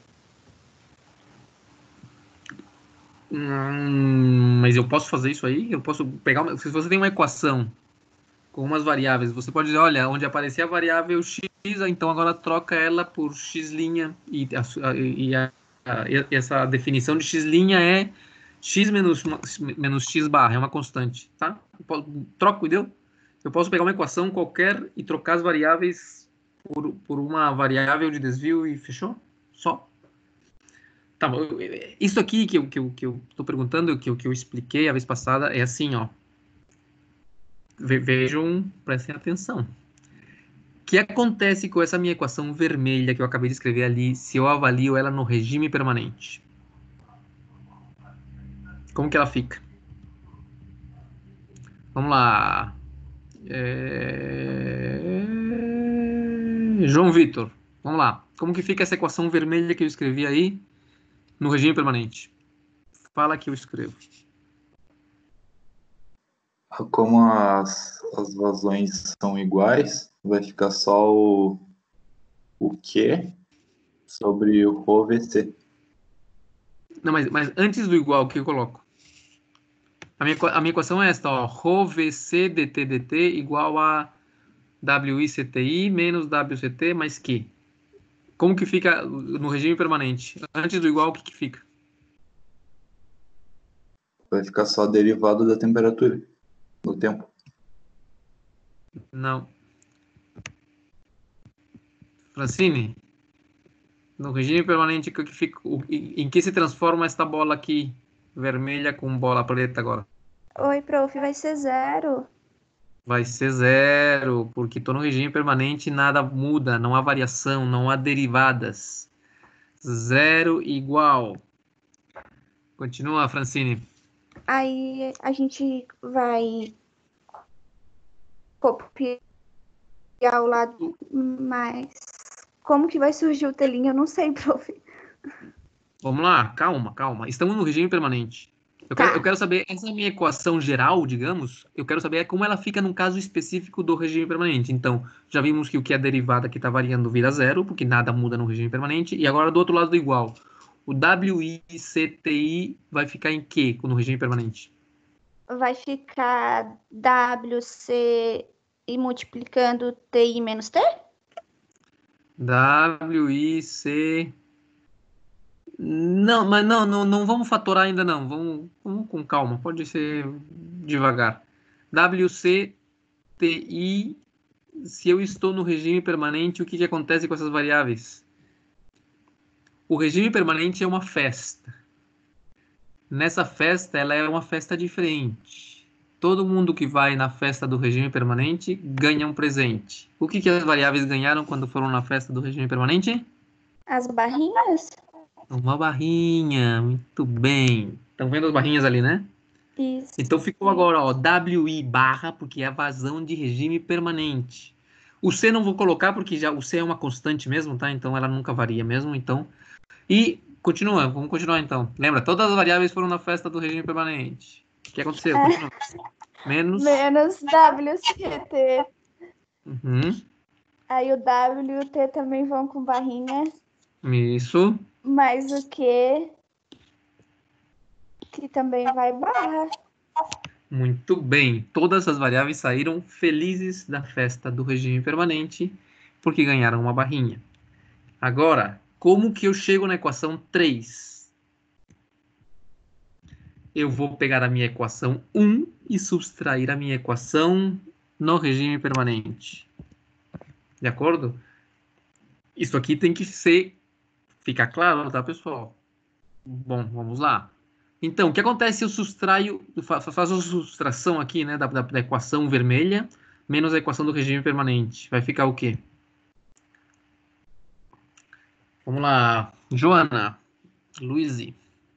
Hum, mas eu posso fazer isso aí? Eu posso pegar uma, se você tem uma equação com umas variáveis, você pode dizer, olha, onde aparecer a variável x, então agora troca ela por x' e, a, e, a, e essa definição de x' é x menos, menos x barra, é uma constante, tá? Eu posso, troco, entendeu? Eu posso pegar uma equação qualquer e trocar as variáveis por, por uma variável de desvio e fechou? Só. Tá bom. Isso aqui que eu, que eu, que eu tô perguntando, que eu, que eu expliquei a vez passada, é assim, ó. Vejam, prestem atenção. O que acontece com essa minha equação vermelha que eu acabei de escrever ali, se eu avalio ela no regime permanente? Como que ela fica? Vamos lá. É... João Vitor, vamos lá. Como que fica essa equação vermelha que eu escrevi aí no regime permanente? Fala que eu escrevo. Como as, as vazões são iguais, vai ficar só o, o Q sobre o ρ V C. Não, mas, mas antes do igual, o que eu coloco? A minha, a minha equação é esta, ó. Rho V C dt dt igual a W I C T I menos W C T mais Q. Como que fica no regime permanente? Antes do igual, o que que fica? Vai ficar só derivado da temperatura no tempo. Não. Francine, no regime permanente, o que fica, o, em que se transforma esta bola aqui, vermelha com bola preta agora? Oi, prof, vai ser zero. Vai ser zero, porque estou no regime permanente, nada muda, não há variação, não há derivadas. Zero igual. Continua, Francine. Aí a gente vai copiar o lado, mas como que vai surgir o telinho? Eu não sei, prof. Vamos lá, calma, calma. Estamos no regime permanente. Eu, Tá. quero, eu quero saber, essa é a minha equação geral, digamos, eu quero saber como ela fica num caso específico do regime permanente. Então, já vimos que o que é derivada que está variando vira zero, porque nada muda no regime permanente. E agora, do outro lado do igual, o W I C T I vai ficar em que no regime permanente? Vai ficar W C e multiplicando T I menos T? W I C... Não, mas não, não, não vamos fatorar ainda não. Vamos, vamos com calma, pode ser devagar. W C T I, se eu estou no regime permanente, o que, que acontece com essas variáveis? O regime permanente é uma festa. Nessa festa, ela é uma festa diferente. Todo mundo que vai na festa do regime permanente ganha um presente. O que, que as variáveis ganharam quando foram na festa do regime permanente? As barrinhas? Uma barrinha, muito bem. Estão vendo as barrinhas ali, né? Isso. Então ficou agora, ó, W I barra, porque é a vazão de regime permanente. O C não vou colocar, porque já o C é uma constante mesmo, tá? Então ela nunca varia mesmo, então. E continua, vamos continuar então. Lembra, todas as variáveis foram na festa do regime permanente. O que aconteceu? É. Continua. Menos. Menos W C T. Uhum. Aí o W e o T também vão com barrinhas. Isso. Mais o Q, que também vai barra. Muito bem. Todas as variáveis saíram felizes da festa do regime permanente, porque ganharam uma barrinha. Agora, como que eu chego na equação três? Eu vou pegar a minha equação um e subtrair a minha equação no regime permanente. De acordo? Isso aqui tem que ser... Ficar claro, tá, pessoal? Bom, vamos lá. Então, o que acontece se eu sustraio... Faço a subtração aqui, né, da, da, da equação vermelha menos a equação do regime permanente. Vai ficar o quê? Vamos lá. Joana. Luíse.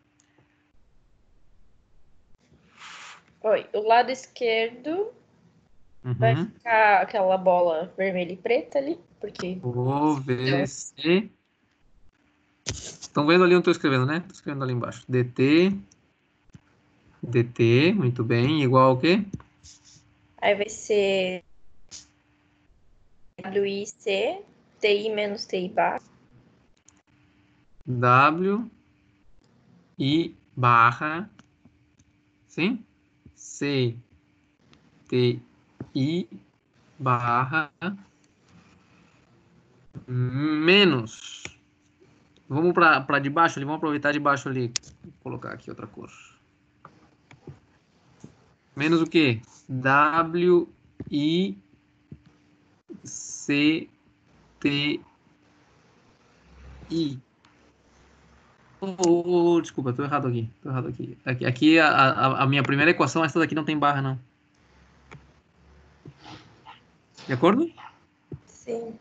Oi, o lado esquerdo vai Uhum. ficar aquela bola vermelha e preta ali, porque... O V C. Estão vendo ali onde eu estou escrevendo, né? Estou escrevendo ali embaixo. D T. D T, muito bem. Igual ao quê? Aí vai ser W I C, T I menos T I barra. W, I, barra, sim? C, T, I, barra, menos. Vamos para de baixo ali, vamos aproveitar de baixo ali. Vou colocar aqui outra cor. Menos o quê? W, I, C, T, I. Oh, oh, desculpa, estou errado aqui. Tô errado aqui. Aqui, aqui a, a, a minha primeira equação, essa daqui não tem barra, não. De acordo? Sim.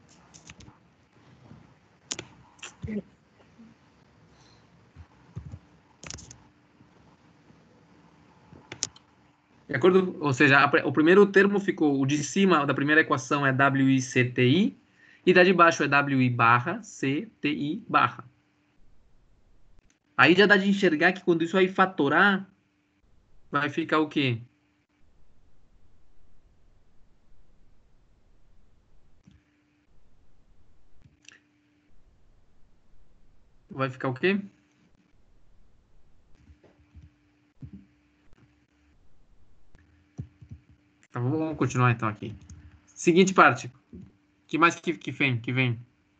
De acordo? Ou seja, a, o primeiro termo ficou, o de cima da primeira equação é W I C T I, e da de baixo é W I barra C T I barra. Aí já dá de enxergar que quando isso aí fatorar, vai ficar o quê? Vai ficar o quê? Tá, vamos continuar então aqui. Seguinte parte. Que mais que, que vem? Que vem?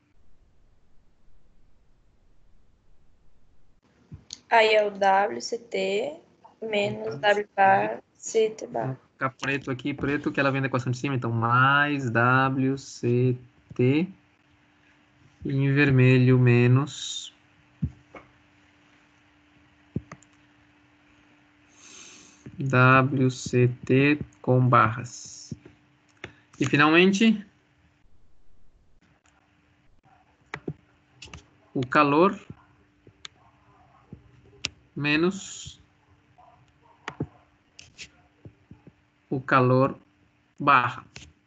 Aí é o W C T menos W bar C T bar. Vou ficar preto aqui, preto, que ela vem da equação de cima. Então, mais W C T. E em vermelho, menos W C T com barras. E finalmente, o calor menos o calor barra.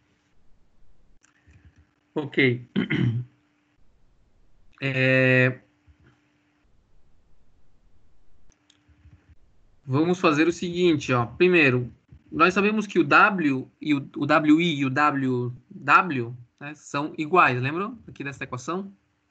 Ok. É... Vamos fazer o seguinte, ó. Primeiro, nós sabemos que o W e o, o W I e o W W, né, são iguais, lembram aqui dessa equação?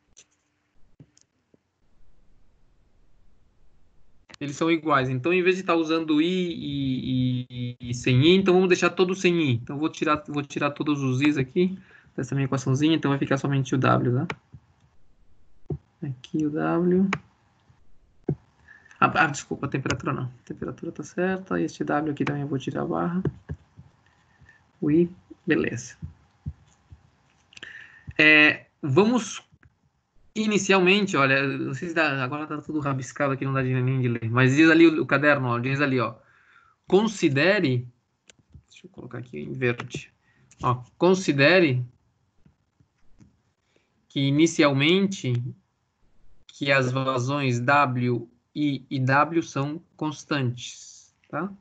Eles são iguais. Então, em vez de estar usando I e, e, e sem I, então vamos deixar todos sem I. Então, vou tirar, vou tirar todos os I's aqui dessa minha equaçãozinha. Então, vai ficar somente o W, tá? Aqui o W. Ah, ah, desculpa, a temperatura não. A temperatura tá certa. Este W aqui também eu vou tirar a barra. O I, beleza. É, vamos... Inicialmente, olha, não sei se dá, agora tá tudo rabiscado aqui, não dá de nem de ler, mas diz ali o, o caderno, ó, diz ali, ó, considere, deixa eu colocar aqui em verde, ó, considere que inicialmente que as vazões W, I e W são constantes, tá?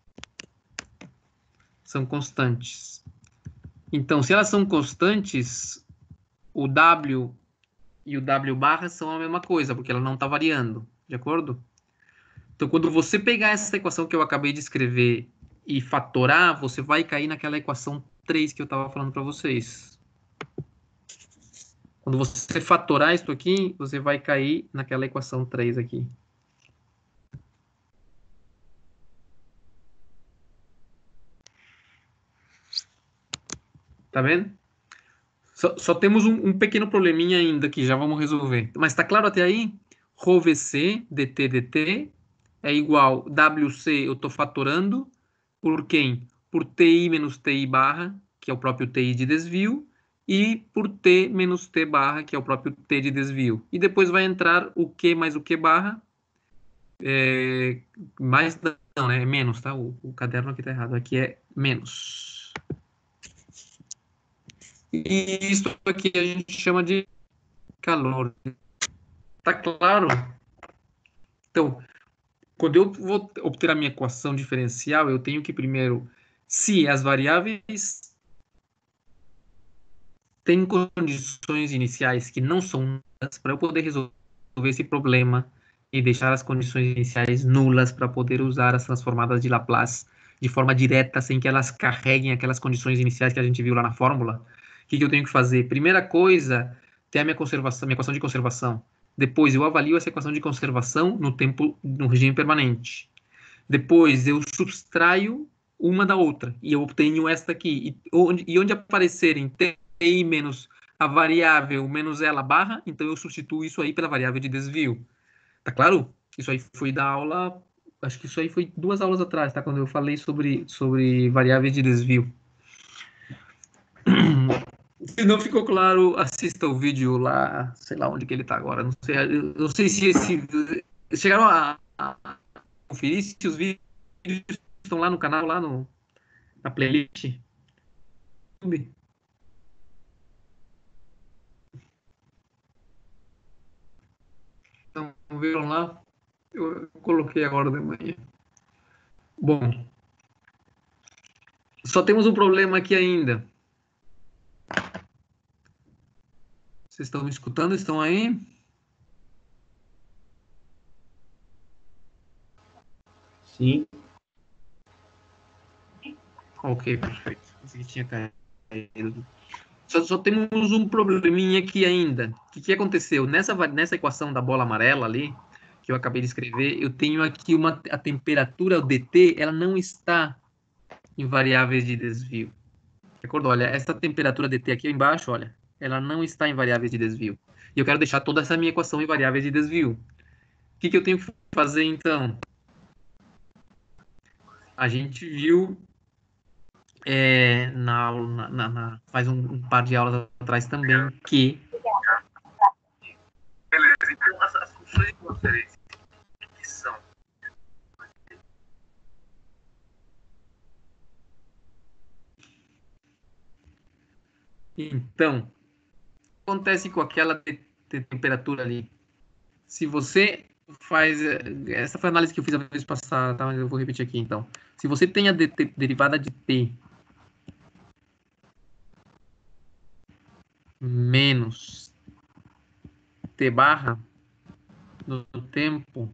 São constantes. Então, se elas são constantes, o W e o W barra são a mesma coisa, porque ela não está variando, de acordo? Então, quando você pegar essa equação que eu acabei de escrever e fatorar, você vai cair naquela equação três que eu estava falando para vocês. Quando você fatorar isso aqui, você vai cair naquela equação três aqui. Tá vendo? Só, só temos um, um pequeno probleminha ainda que já vamos resolver. Mas está claro até aí? Rho V C, dt, dt, é igual W C, eu estou fatorando, por quem? Por T I menos T I barra, que é o próprio T I de desvio, e por T menos T barra, que é o próprio T de desvio. E depois vai entrar o Q mais o Q barra, é, mais, não, né? É menos, tá? O, o caderno aqui está errado, aqui é menos. E isso aqui a gente chama de calor. Tá claro? Então, quando eu vou obter a minha equação diferencial, eu tenho que primeiro, se as variáveis têm condições iniciais que não são nulas, para eu poder resolver esse problema e deixar as condições iniciais nulas para poder usar as transformadas de Laplace de forma direta, sem que elas carreguem aquelas condições iniciais que a gente viu lá na fórmula, que, que eu tenho que fazer? Primeira coisa, ter a minha conservação, minha equação de conservação. Depois eu avalio essa equação de conservação no tempo, no regime permanente. Depois eu subtraio uma da outra e eu obtenho esta aqui. E onde, e onde aparecerem t menos a variável menos ela barra, então eu substituo isso aí pela variável de desvio. Tá claro? Isso aí foi da aula, acho que isso aí foi duas aulas atrás, tá? Quando eu falei sobre, sobre variáveis de desvio. Se não ficou claro, assista o vídeo lá, sei lá onde que ele tá agora. Não sei, eu não sei se esse, chegaram a, a conferir se os vídeos estão lá no canal, lá no, na playlist. YouTube. Então, viram lá? Eu coloquei agora de manhã. Bom, só temos um problema aqui ainda. Vocês estão me escutando? Estão aí? Sim. Ok, perfeito. Esse aqui tinha caído. Só, só temos um probleminha aqui ainda. O que, que aconteceu? Nessa, nessa equação da bola amarela ali, que eu acabei de escrever, eu tenho aqui uma, a temperatura, o dt, ela não está em variáveis de desvio. De acordo? Olha, essa temperatura dt aqui embaixo, olha, ela não está em variáveis de desvio. E eu quero deixar toda essa minha equação em variáveis de desvio. O que, que eu tenho que fazer, então? A gente viu é, na, na, na, faz um, um par de aulas atrás também que... Beleza, então as, as funções de transferência que são... Então, acontece com aquela te te temperatura ali. Se você faz... Essa foi a análise que eu fiz a vez passada, tá? Mas eu vou repetir aqui, então. Se você tem a de derivada de T menos T barra no tempo,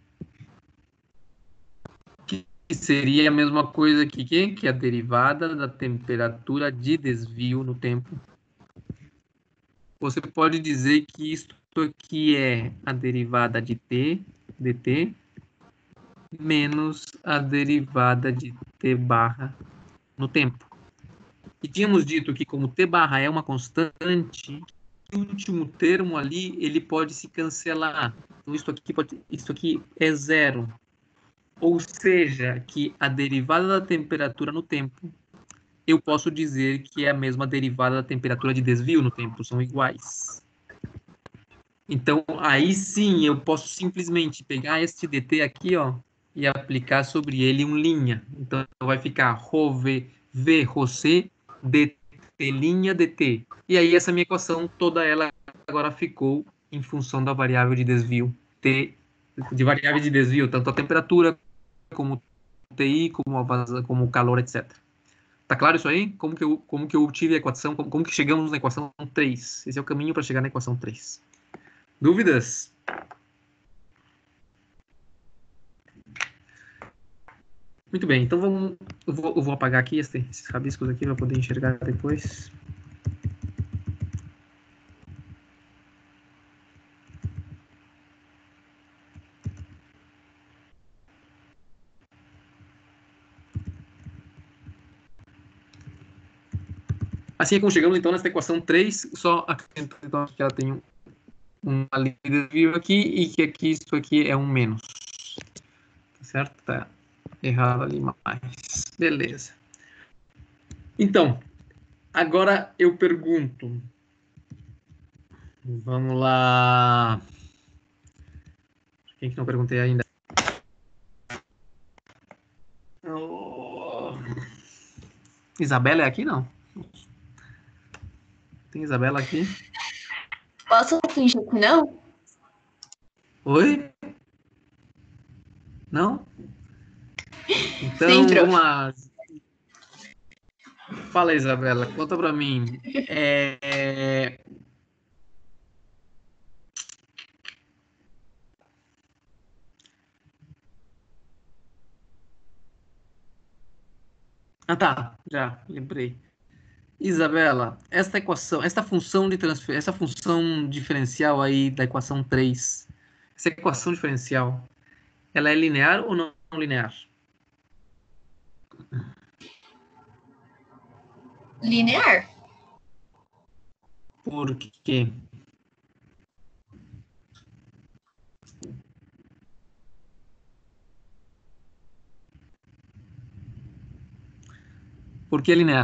que seria a mesma coisa que, que, que a derivada da temperatura de desvio no tempo. Você pode dizer que isto aqui é a derivada de t, dt, menos a derivada de t barra no tempo. E tínhamos dito que como t barra é uma constante, o último termo ali, ele pode se cancelar. Então, isso aqui, pode, isso aqui é zero. Ou seja, que a derivada da temperatura no tempo, eu posso dizer que é a mesma derivada da temperatura de desvio no tempo, são iguais. Então, aí sim, eu posso simplesmente pegar este dt aqui, ó, e aplicar sobre ele um linha. Então, vai ficar ρv, v, ρc, dt, linha, dt. E aí, essa minha equação, toda ela agora ficou em função da variável de desvio, t, de variável de desvio, tanto a temperatura, como ti, como, a vazão, como o calor, etcétera. Tá claro isso aí? Como que eu, como que eu obtive a equação, como, como que chegamos na equação três? Esse é o caminho para chegar na equação três. Dúvidas? Muito bem, então vamos, eu, vou, eu vou apagar aqui esse, esses rabiscos aqui para poder enxergar depois. Assim é como chegamos então nessa equação três, só acrescentando então, que ela tem um, um ali desvio aqui e que aqui isso aqui é um menos. Tá certo? Tá errado ali mais. Beleza. Então, agora eu pergunto. Vamos lá. Quem que não perguntei ainda? Oh. Isabela é aqui, não? Tem Isabela aqui? Posso fingir que não? Oi? Não? Então, Sim, vamos lá. Fala, Isabela, conta pra mim. É... Ah, tá. Já, lembrei. Isabela, esta equação, esta função de transfer, essa função diferencial aí da equação três, essa equação diferencial, ela é linear ou não linear? Linear. Por quê? Por que linear?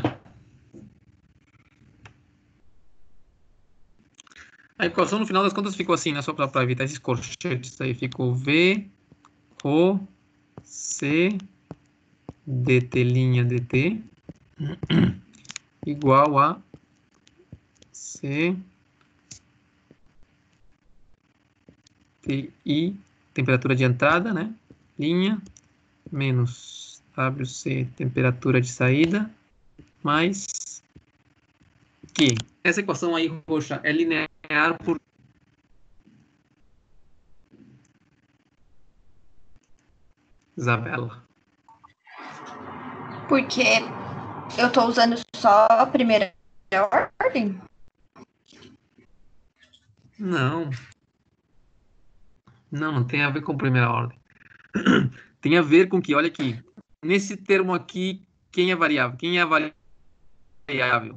A equação, no final das contas, ficou assim, né? Só para evitar esses corchetes aí. Ficou V, Rho, C, dt' dt, igual a C, T, I, temperatura de entrada, né? Linha, menos W C, temperatura de saída, mais Q. Essa equação aí, roxa, é linear por... Isabela. Porque eu tô usando só a primeira ordem? Não. Não, não tem a ver com primeira ordem. Tem a ver com que, olha aqui, nesse termo aqui, quem é variável? Quem é a variável?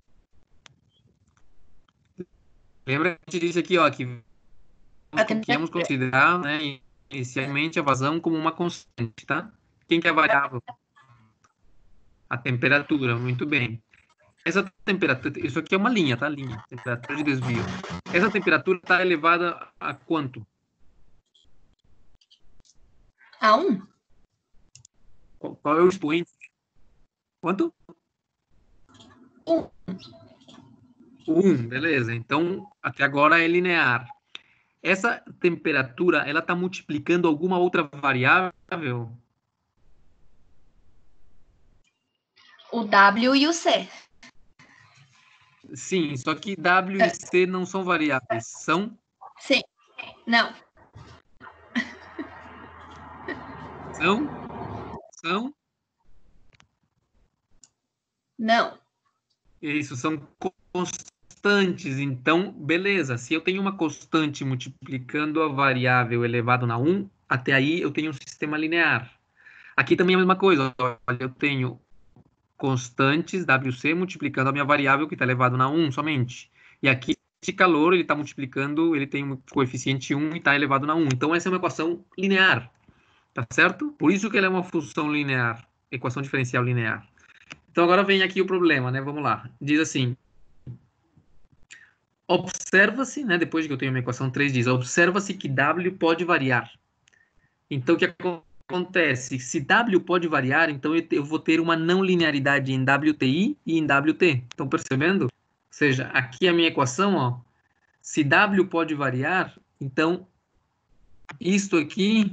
Lembra que a gente disse aqui, ó, que A queremos temperatura. considerar, né, inicialmente a vazão como uma constante, tá? Quem que é a variável? A temperatura, muito bem. Essa temperatura, isso aqui é uma linha, tá? Linha, temperatura de desvio. Essa temperatura está elevada a quanto? A um? Qual, qual é o expoente? Quanto? Um. Um, beleza. Então, até agora é linear. Essa temperatura, ela está multiplicando alguma outra variável? O W e o C. Sim, só que W e C não são variáveis, são? Sim. Não. São? São? Não. Isso, são constantes. Então, beleza. Se eu tenho uma constante multiplicando a variável elevado na um, até aí eu tenho um sistema linear. Aqui também é a mesma coisa. Olha, eu tenho constantes W C multiplicando a minha variável que está elevado na um somente. E aqui esse calor ele está multiplicando, ele tem um coeficiente um e está elevado na um. Então essa é uma equação linear, tá certo? Por isso que ela é uma função linear, equação diferencial linear. Então agora vem aqui o problema, né? Vamos lá. Diz assim: observa-se, né? Depois que eu tenho uma equação três, diz: observa-se que W pode variar. Então o que acontece? Se W pode variar, então eu vou ter uma não linearidade em W T I e em W T. Estão percebendo? Ou seja, aqui a minha equação, ó, se W pode variar, então isto aqui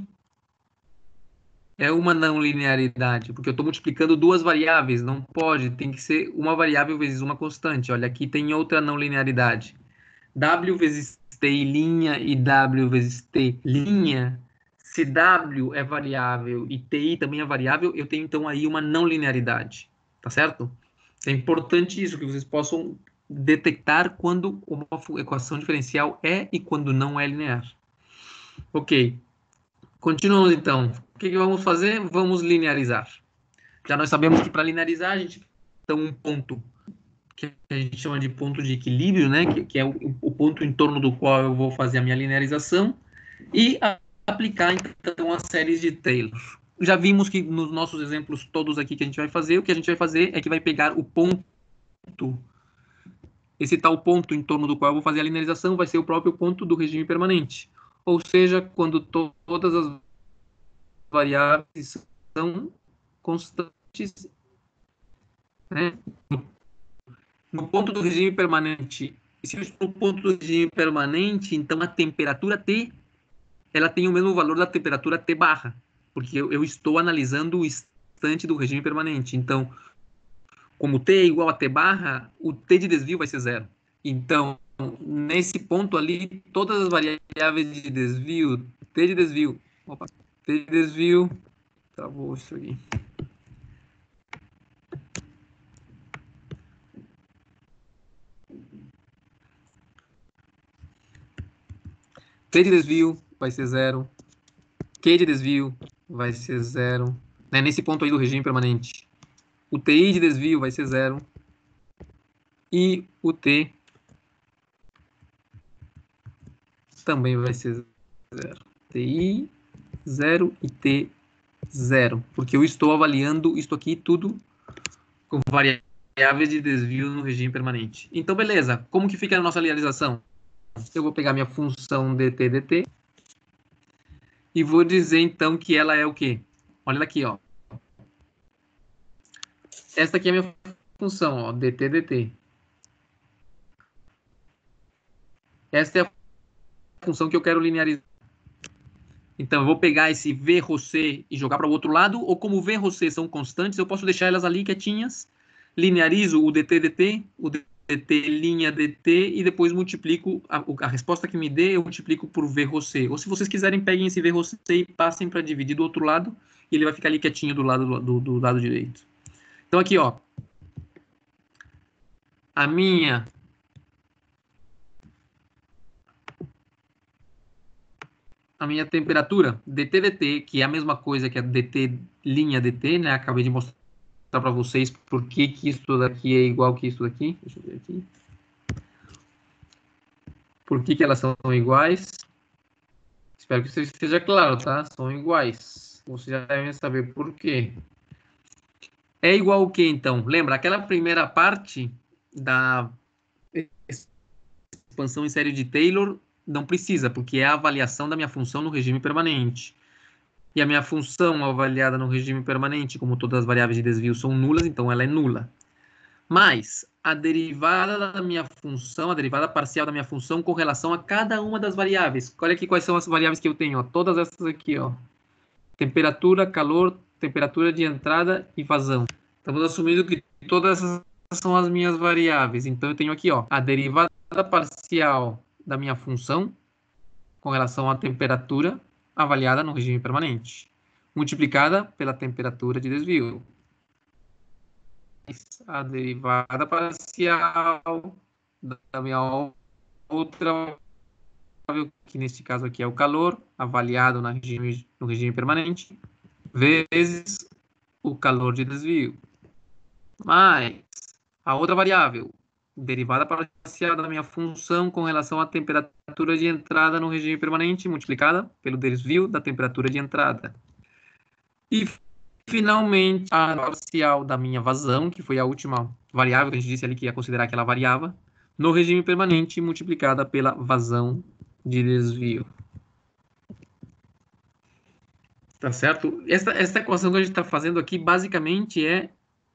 é uma não linearidade, porque eu estou multiplicando duas variáveis, não pode, tem que ser uma variável vezes uma constante. Olha, aqui tem outra não linearidade. W vezes T linha e W vezes T linha, se W é variável e T I também é variável, eu tenho então aí uma não linearidade, tá certo? É importante isso, que vocês possam detectar quando uma equação diferencial é e quando não é linear. Ok. Continuamos então. O que, que vamos fazer? Vamos linearizar. Já nós sabemos que para linearizar a gente tem um ponto que a gente chama de ponto de equilíbrio, né? Que, que é o, o ponto em torno do qual eu vou fazer a minha linearização e a, aplicar então as séries de Taylor. Já vimos que nos nossos exemplos todos aqui que a gente vai fazer, o que a gente vai fazer é que vai pegar o ponto, esse tal ponto em torno do qual eu vou fazer a linearização vai ser o próprio ponto do regime permanente. Ou seja, quando to todas as variáveis são constantes, né? No ponto do regime permanente, se eu estou no ponto do regime permanente, então a temperatura T, ela tem o mesmo valor da temperatura T barra, porque eu, eu estou analisando o instante do regime permanente. Então, como T é igual a T barra, o T de desvio vai ser zero. Então, nesse ponto ali, todas as variáveis de desvio, T de desvio, opa, T de desvio, travou isso aqui. T de desvio vai ser zero. Q de desvio vai ser zero. Né? Nesse ponto aí do regime permanente. O T I de desvio vai ser zero. E o T também vai ser zero. T I zero e T zero. Porque eu estou avaliando isso aqui tudo com variáveis de desvio no regime permanente. Então, beleza. Como que fica a nossa linearização? Eu vou pegar minha função dt dt e vou dizer, então, que ela é o quê? Olha aqui, ó. Essa aqui é a minha função, ó, dt dt. Essa é a função que eu quero linearizar. Então, eu vou pegar esse V ρ C e jogar para o outro lado, ou como V ρ C são constantes, eu posso deixar elas ali quietinhas, linearizo o dt dt, o dt linha dt, e depois multiplico, a, a resposta que me dê, eu multiplico por V ρ C. Ou se vocês quiserem, peguem esse V ρ C e passem para dividir do outro lado, e ele vai ficar ali quietinho do lado do, do, do lado direito. Então, aqui, ó. A minha... a minha temperatura, dt dt, que é a mesma coisa que a dt linha dt, né? Acabei de mostrar para vocês por que que isso daqui é igual que isso daqui. Deixa eu ver aqui. Por que que elas são iguais? Espero que isso seja claro, tá? São iguais. Vocês já devem saber por quê. É igual o que, então? Lembra, aquela primeira parte da expansão em série de Taylor não precisa, porque é a avaliação da minha função no regime permanente. E a minha função avaliada no regime permanente, como todas as variáveis de desvio são nulas, então ela é nula. Mas a derivada da minha função, a derivada parcial da minha função com relação a cada uma das variáveis. Olha aqui quais são as variáveis que eu tenho, ó. Todas essas aqui, ó. Temperatura, calor, temperatura de entrada e vazão. Estamos assumindo que todas essas são as minhas variáveis. Então eu tenho aqui, ó, a derivada parcial da minha função com relação à temperatura avaliada no regime permanente, multiplicada pela temperatura de desvio. A derivada parcial da minha outra, que neste caso aqui é o calor, avaliado no regime, no regime permanente, vezes o calor de desvio. Mais a outra variável, derivada parcial da minha função com relação à temperatura de entrada no regime permanente, multiplicada pelo desvio da temperatura de entrada. E, finalmente, a parcial da minha vazão, que foi a última variável que a gente disse ali que ia considerar que ela variava, no regime permanente, multiplicada pela vazão de desvio. Tá certo? Essa, essa equação que a gente está fazendo aqui, basicamente, é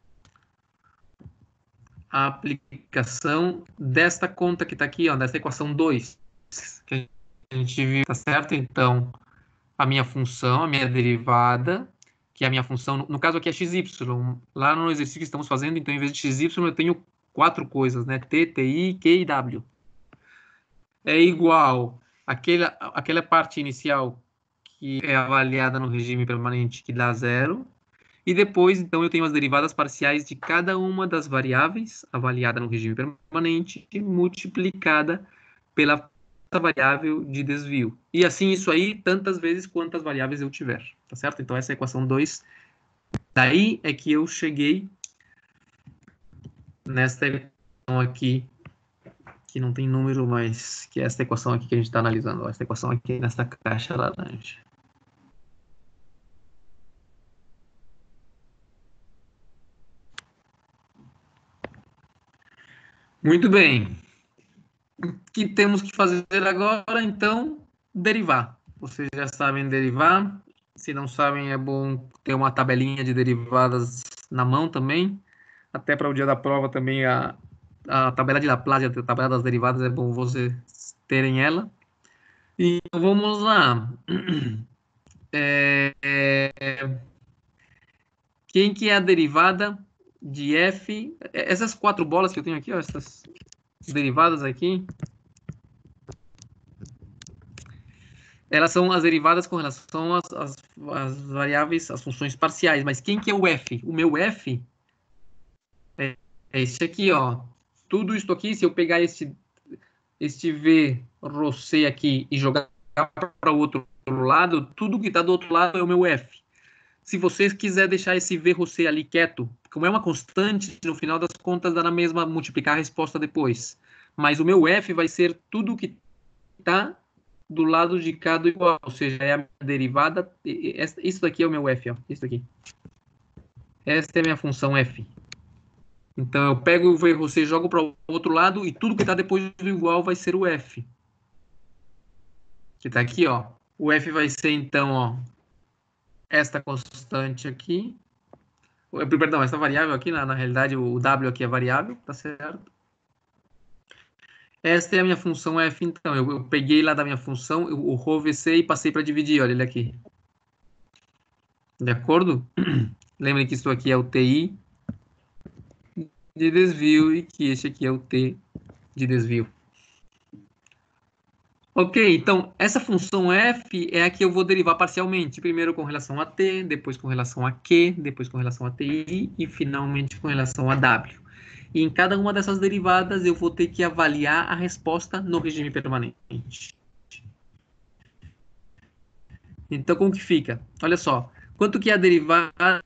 a aplicação desta conta que está aqui, ó, dessa equação dois, que a gente viu, tá certo? Então, a minha função, a minha derivada, que é a minha função, no, no caso aqui é xy, lá no exercício que estamos fazendo, então, em vez de xy, eu tenho quatro coisas, né? T, Ti, Q e W. É igual àquela, àquela parte inicial que é avaliada no regime permanente, que dá zero. E depois, então, eu tenho as derivadas parciais de cada uma das variáveis avaliada no regime permanente e multiplicada pela variável de desvio. E assim, isso aí, tantas vezes quantas variáveis eu tiver, tá certo? Então, essa é a equação dois. Daí é que eu cheguei nesta equação aqui, que não tem número, mas que é esta equação aqui que a gente está analisando. Ó, essa equação aqui nessa caixa laranja. Muito bem. O que temos que fazer agora, então? Derivar. Vocês já sabem derivar. Se não sabem, é bom ter uma tabelinha de derivadas na mão também. Até para o dia da prova também, a, a tabela de Laplace, a tabela das derivadas, é bom vocês terem ela. Então, vamos lá. É, é, quem que é a derivada de f? Essas quatro bolas que eu tenho aqui, ó, essas derivadas aqui, elas são as derivadas com relação às, às, às variáveis, às funções parciais. Mas quem que é o f? O meu f é, é esse aqui, ó. Tudo isso aqui, se eu pegar este, este V ρ C aqui e jogar para o outro lado, tudo que está do outro lado é o meu F. Se vocês quiserem deixar esse V rho C ali quieto, como é uma constante, no final das contas dá na mesma multiplicar a resposta depois. Mas o meu F vai ser tudo que está do lado de cá do igual, ou seja, é a minha derivada. Isso daqui é o meu F, ó, isso daqui. Esta é a minha função F. Então eu pego o V rho C, jogo para o outro lado e tudo que está depois do igual vai ser o F. Que está aqui, ó. O F vai ser então, ó, esta constante aqui. Perdão, essa variável aqui, na, na realidade o W aqui é variável, tá certo? Esta é a minha função F, então. Eu, eu peguei lá da minha função o rho V C e passei para dividir, olha ele aqui. De acordo? Lembrem que isso aqui é o T I de desvio e que este aqui é o T de desvio. Ok, então essa função f é a que eu vou derivar parcialmente. Primeiro com relação a t, depois com relação a q, depois com relação a ti e finalmente com relação a w. E em cada uma dessas derivadas eu vou ter que avaliar a resposta no regime permanente. Então como que fica? Olha só, quanto que é a derivada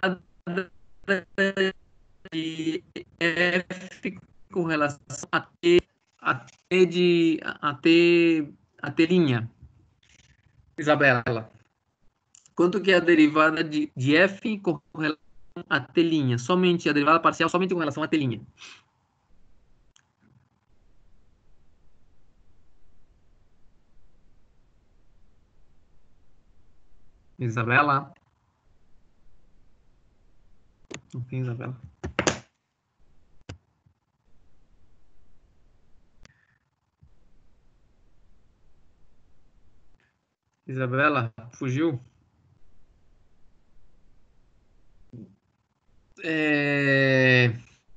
de f com relação a t, a t de a t, a t linha? Isabela, quanto que é a derivada de, de f com relação a t'? Somente a derivada parcial, somente com relação a t'. Isabela? Não tem Isabela. Isabela, fugiu? É...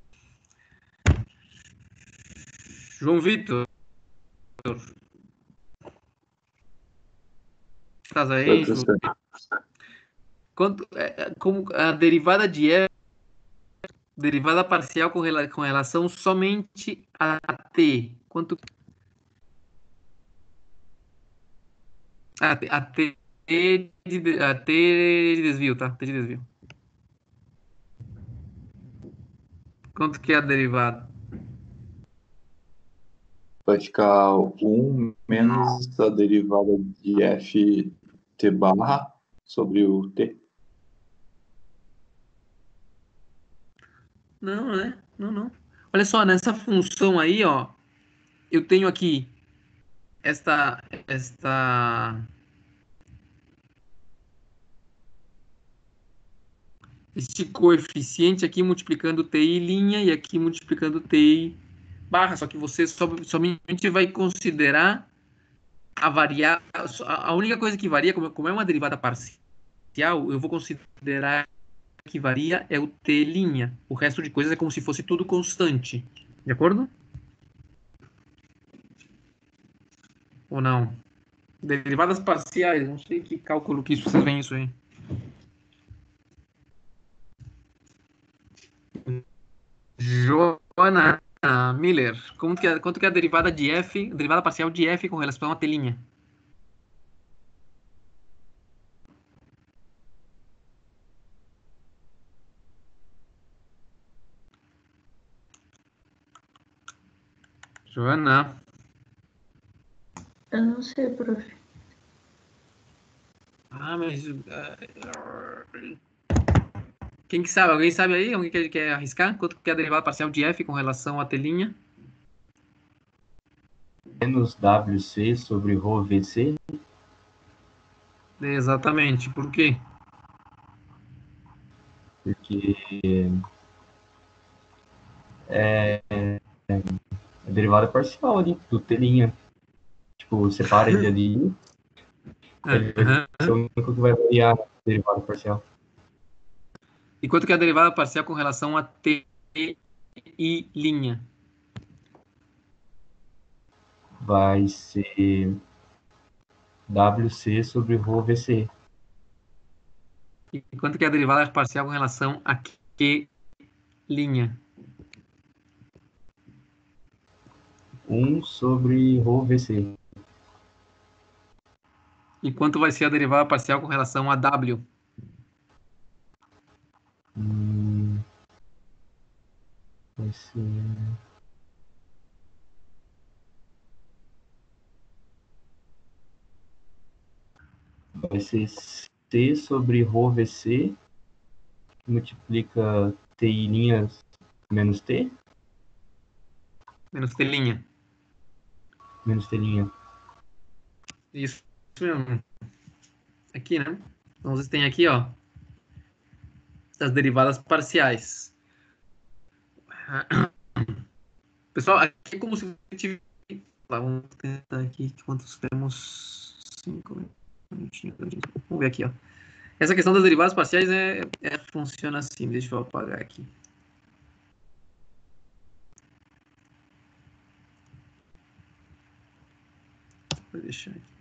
João Vitor. Estás aí? Quanto, é, como a derivada de f, derivada parcial com, rela, com relação somente a t. Quanto a, a t de, a t de desvio, tá? T de desvio. Quanto que é a derivada? Vai ficar um menos a derivada de f t barra sobre o t. Não, né? Não, não. Olha só, nessa função aí, ó, eu tenho aqui esta, esta, este coeficiente aqui multiplicando ti linha e aqui multiplicando ti barra, só que você só, somente vai considerar a variável, a única coisa que varia, como, como é uma derivada parcial, eu vou considerar que varia é o t'. O resto de coisas é como se fosse tudo constante. De acordo? Ou não? Derivadas parciais, não sei que cálculo que isso, vocês veem isso aí. Joana Miller, como que é, quanto que é a derivada de f, derivada parcial de f com relação a t'? Joana. Eu não sei, prof. Ah, mas... Uh, quem que sabe? Alguém sabe aí? Alguém quer, quer arriscar? Quanto que é a derivada parcial de f com relação a t'? Menos W C sobre rho V C. Exatamente. Por quê? Porque é, é a derivada parcial ali, do t'. Tipo, separa ele ali. Ele vai ser o único que vai variar a derivada parcial. E quanto que é a derivada parcial com relação a t i linha? Vai ser W C sobre rho V C. E quanto que é a derivada parcial com relação a Q linha? um sobre rho V C. E quanto vai ser a derivada parcial com relação a W? Hum, vai ser... Vai ser C sobre Rho V C, que multiplica Ti linhas menos T, Menos telinha. menos T linha. Isso mesmo. Aqui, né? Então, vocês têm aqui, ó, as derivadas parciais. Pessoal, aqui é como se tivesse... Vamos tentar aqui quantos temos. Cinco minutinhos. Vamos ver aqui, ó. Essa questão das derivadas parciais é, é, funciona assim. Deixa eu apagar aqui. Vou deixar aqui.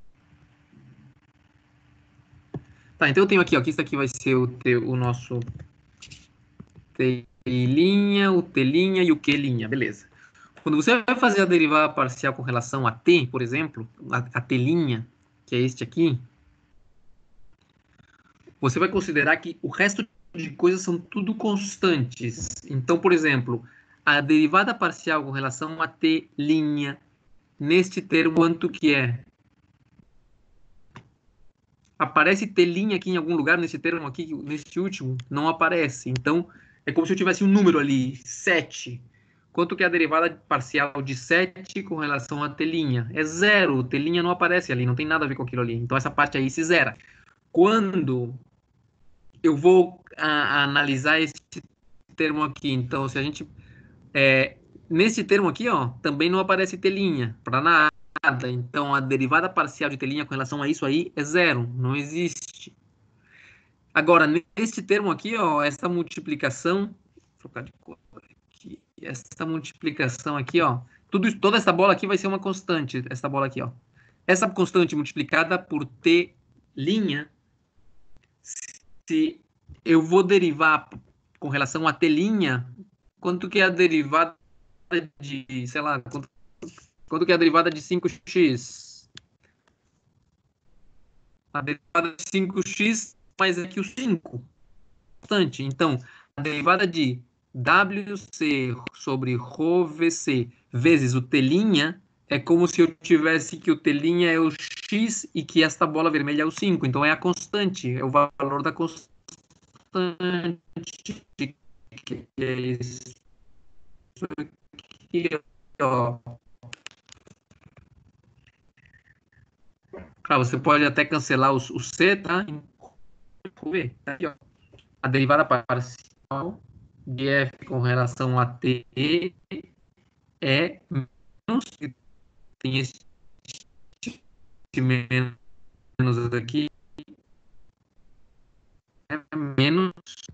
Tá, então eu tenho aqui, ó, que isso aqui vai ser o, te, o nosso T' o T' e o Q', beleza. Quando você vai fazer a derivada parcial com relação a T, por exemplo, a, a T', que é este aqui, você vai considerar que o resto de coisas são tudo constantes. Então, por exemplo, a derivada parcial com relação a T', neste termo, quanto que é? Aparece T' aqui em algum lugar, nesse termo aqui, neste último? Não aparece. Então, é como se eu tivesse um número ali, sete. Quanto que é a derivada parcial de sete com relação a T'? É zero. T' não aparece ali, não tem nada a ver com aquilo ali. Então, essa parte aí se zera. Quando eu vou a, a analisar esse termo aqui, então, se a gente... É, nesse termo aqui, ó, também não aparece T' para nada. Então, a derivada parcial de T' com relação a isso aí é zero, não existe. Agora, neste termo aqui, ó, essa multiplicação, vou trocar de cor aqui, essa multiplicação aqui, ó, tudo, toda essa bola aqui vai ser uma constante, essa bola aqui, ó. Essa constante multiplicada por T', se eu vou derivar com relação a T', quanto que é a derivada de, sei lá, quanto, quanto que é a derivada de cinco x? A derivada de cinco x mais aqui o cinco. Constante. Então, a derivada de W C sobre Rho V C vezes o T' é como se eu tivesse que o T' é o x e que esta bola vermelha é o cinco. Então, é a constante, é o valor da constante. Que é isso aqui, ó. Claro, você pode até cancelar o, o C, tá? Vamos ver. Aqui, ó. A derivada parcial de f com relação a t é menos, tem esse menos aqui, é menos,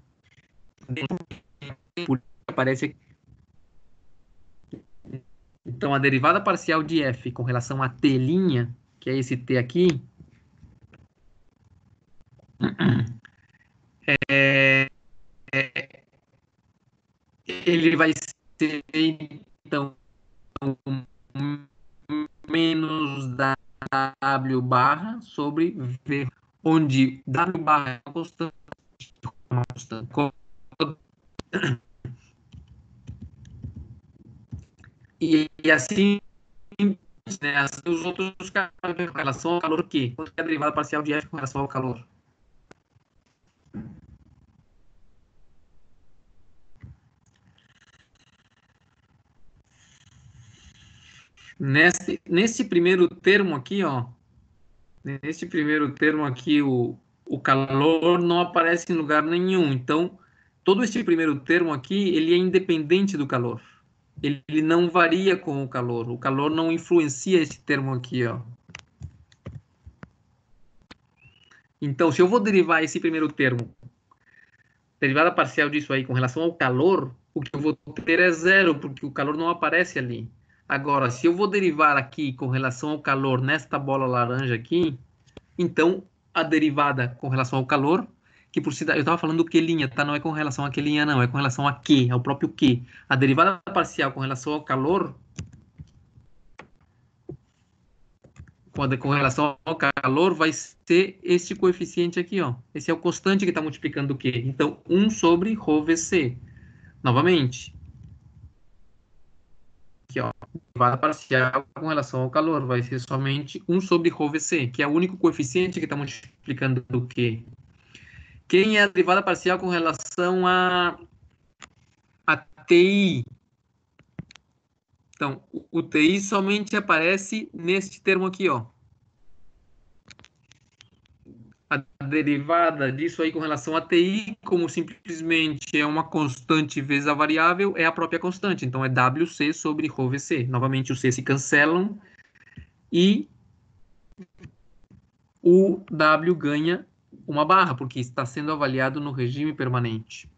por aparece aqui. Então, a derivada parcial de f com relação a t', que é esse t aqui, é, é, ele vai ser, então, menos w barra sobre v, onde w barra é uma constante. Uma constante. E, e assim, né, assim, os outros casos com relação ao calor Q. Quanto é a derivada parcial de F com relação ao calor? Nesse, nesse primeiro termo aqui, ó, nesse primeiro termo aqui, o, o calor não aparece em lugar nenhum. Então, todo esse primeiro termo aqui, ele é independente do calor. Ele, ele não varia com o calor. O calor não influencia esse termo aqui, ó. Então, se eu vou derivar esse primeiro termo, derivada parcial disso aí com relação ao calor, o que eu vou ter é zero, porque o calor não aparece ali. Agora, se eu vou derivar aqui com relação ao calor nesta bola laranja aqui, então a derivada com relação ao calor, que por si eu estava falando do Q', tá? Não é com relação a Q', não, é com relação a Q, ao próprio Q. A derivada parcial com relação ao calor, com, com relação ao calor, vai ser este coeficiente aqui, ó. Esse é o constante que está multiplicando o quê? Então, um sobre ρVc. Novamente. Aqui, ó. Derivada parcial com relação ao calor vai ser somente um sobre ρVc, que é o único coeficiente que está multiplicando o quê? Quem é a derivada parcial com relação a, a T I? Então, o T I somente aparece neste termo aqui, ó. A derivada disso aí com relação a T I, como simplesmente é uma constante vezes a variável, é a própria constante. Então, é W C sobre ρVc. Novamente, os C se cancelam e o W ganha uma barra, porque está sendo avaliado no regime permanente.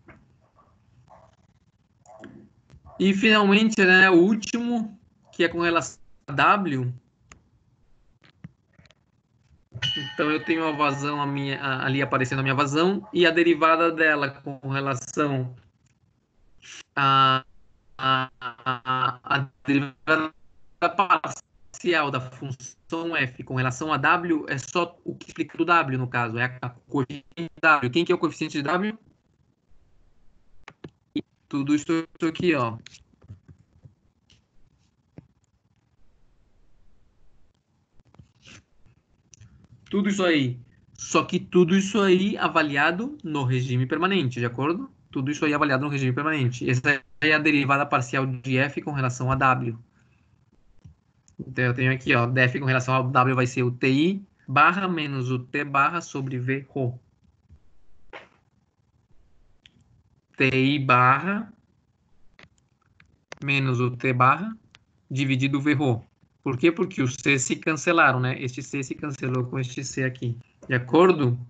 E, finalmente, né, o último, que é com relação a W. Então, eu tenho a vazão a minha, a, ali aparecendo a minha vazão, e a derivada dela com relação a, a, a, a derivada parcial da função f com relação a W é só o que explica do W, no caso, é a, a coeficiente de W. Quem que é o coeficiente de W? Tudo isso aqui, ó. Tudo isso aí. Só que tudo isso aí avaliado no regime permanente, de acordo? Tudo isso aí avaliado no regime permanente. Essa é a derivada parcial de f com relação a W. Então, eu tenho aqui, ó, df com relação ao W vai ser o Ti barra menos o T barra sobre V ρ. Ti barra menos o T barra dividido V ρ. Por quê? Porque os C se cancelaram, né? Este C se cancelou com este C aqui. De acordo?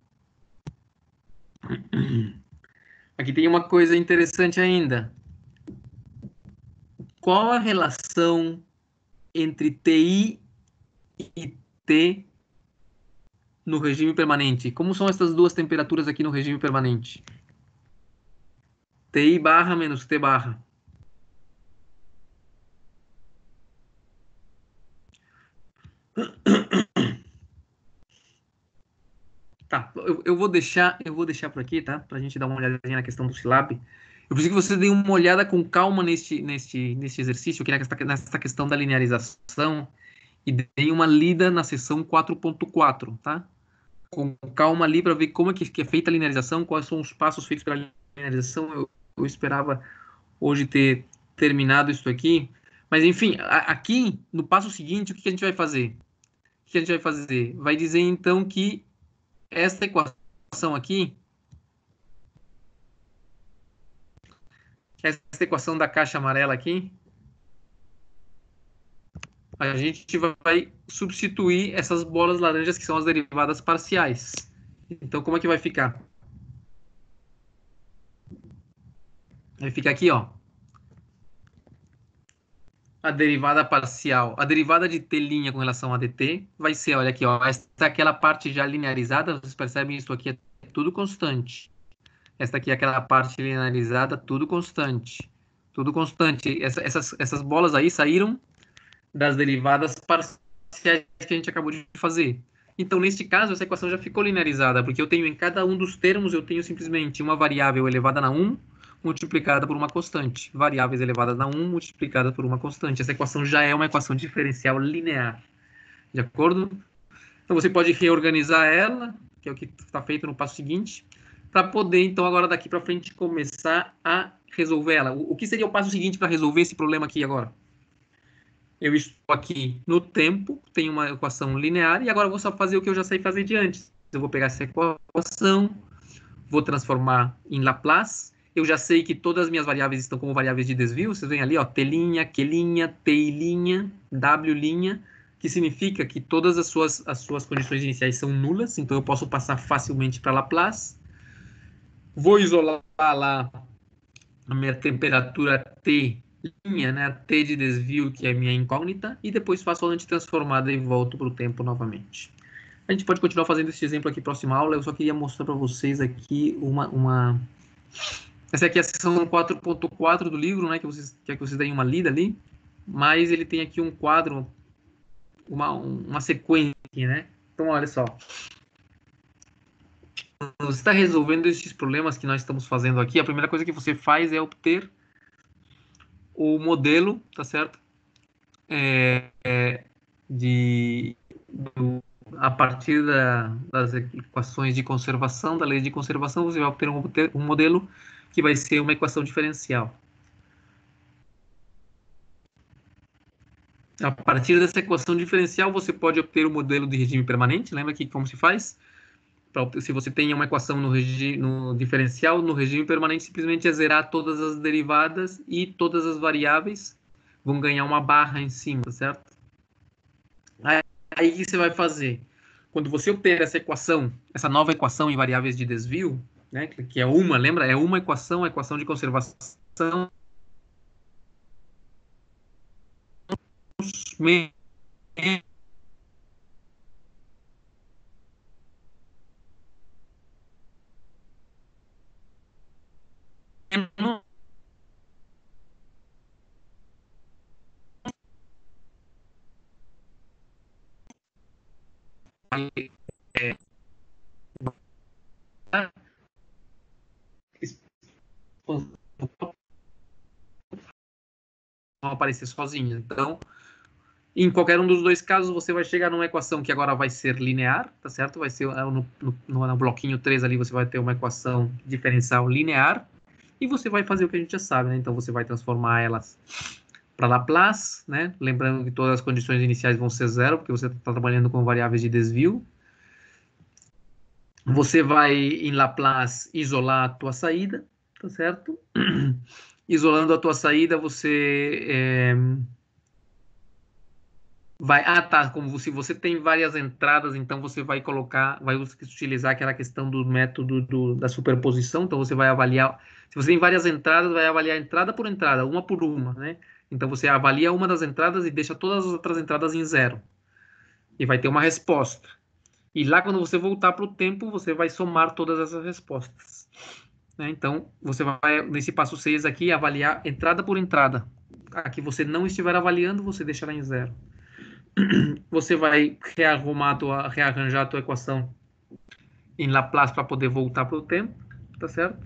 Aqui tem uma coisa interessante ainda. Qual a relação entre Ti e T no regime permanente? Como são essas duas temperaturas aqui no regime permanente? Ti barra menos T barra. Tá, eu, eu vou deixar, eu vou deixar por aqui, tá? Pra gente dar uma olhadinha na questão do Scilab. Eu preciso que você dê uma olhada com calma neste, neste, neste exercício aqui, nessa, nessa questão da linearização, e dê uma lida na seção quatro ponto quatro, tá? Com calma ali para ver como é que, que é feita a linearização, quais são os passos feitos pela linearização. Eu, eu esperava hoje ter terminado isso aqui. Mas, enfim, a, aqui, no passo seguinte, o que, que a gente vai fazer? O que a gente vai fazer? Vai dizer, então, que esta equação aqui, essa equação da caixa amarela aqui, a gente vai substituir essas bolas laranjas que são as derivadas parciais. Então, como é que vai ficar? Vai ficar aqui, ó. A derivada parcial, a derivada de T' com relação a dt vai ser, olha aqui, ó, essa é aquela parte já linearizada, vocês percebem isso aqui é tudo constante. Essa aqui é aquela parte linearizada, tudo constante. Tudo constante. Essa, essas, essas bolas aí saíram das derivadas parciais que a gente acabou de fazer. Então, neste caso, essa equação já ficou linearizada, porque eu tenho em cada um dos termos, eu tenho simplesmente uma variável elevada na um, multiplicada por uma constante. Variáveis elevadas na um, multiplicada por uma constante. Essa equação já é uma equação diferencial linear. De acordo? Então, você pode reorganizar ela, que é o que está feito no passo seguinte, para poder, então, agora daqui para frente, começar a resolver ela. O, o que seria o passo seguinte para resolver esse problema aqui agora? Eu estou aqui no tempo, tenho uma equação linear, e agora eu vou só fazer o que eu já sei fazer de antes. Eu vou pegar essa equação, vou transformar em Laplace. Eu já sei que todas as minhas variáveis estão como variáveis de desvio. Vocês veem ali, ó, T', Q', T', W', que significa que todas as suas, as suas condições iniciais são nulas, então eu posso passar facilmente para Laplace. Vou isolar lá a minha temperatura T', né, T de desvio, que é a minha incógnita, e depois faço a antitransformada e volto para o tempo novamente. A gente pode continuar fazendo esse exemplo aqui próxima aula, eu só queria mostrar para vocês aqui uma... uma... Essa aqui é a seção quatro ponto quatro do livro, né, que vocês quer que vocês deem uma lida ali, mas ele tem aqui um quadro uma, uma sequência, né? Então, olha só. Quando você está resolvendo esses problemas que nós estamos fazendo aqui, a primeira coisa que você faz é obter o modelo, tá certo? É, é, de, do, a partir da, das equações de conservação, da lei de conservação, você vai obter um, um modelo que vai ser uma equação diferencial. A partir dessa equação diferencial, você pode obter o modelo de regime permanente. Lembra que como se faz? Pra, se você tem uma equação no, regi, no diferencial, no regime permanente, simplesmente é zerar todas as derivadas e todas as variáveis vão ganhar uma barra em cima, tá certo? Aí, aí o que você vai fazer? Quando você obter essa equação, essa nova equação em variáveis de desvio, né, que é uma, lembra? É uma equação, a equação de conservação menos é, vão aparecer sozinhas. Então, em qualquer um dos dois casos, você vai chegar numa equação que agora vai ser linear, tá certo? Vai ser no, no, no bloquinho três ali, você vai ter uma equação diferencial linear, e você vai fazer o que a gente já sabe, né? Então, você vai transformar elas para Laplace, né? Lembrando que todas as condições iniciais vão ser zero, porque você está trabalhando com variáveis de desvio. Você vai, em Laplace, isolar a tua saída, tá certo? Isolando a tua saída, você é, vai... Ah, tá, como se você tem várias entradas, então você vai colocar, vai utilizar aquela questão do método do, da superposição, então você vai avaliar... Se você tem várias entradas, vai avaliar entrada por entrada, uma por uma, né? Então você avalia uma das entradas e deixa todas as outras entradas em zero. E vai ter uma resposta. E lá, quando você voltar para o tempo, você vai somar todas essas respostas. Né? Então, você vai, nesse passo seis aqui, avaliar entrada por entrada. A que você não estiver avaliando, você deixará em zero. Você vai rearrumar a tua, rearranjar a tua equação em Laplace para poder voltar para o tempo. Tá certo?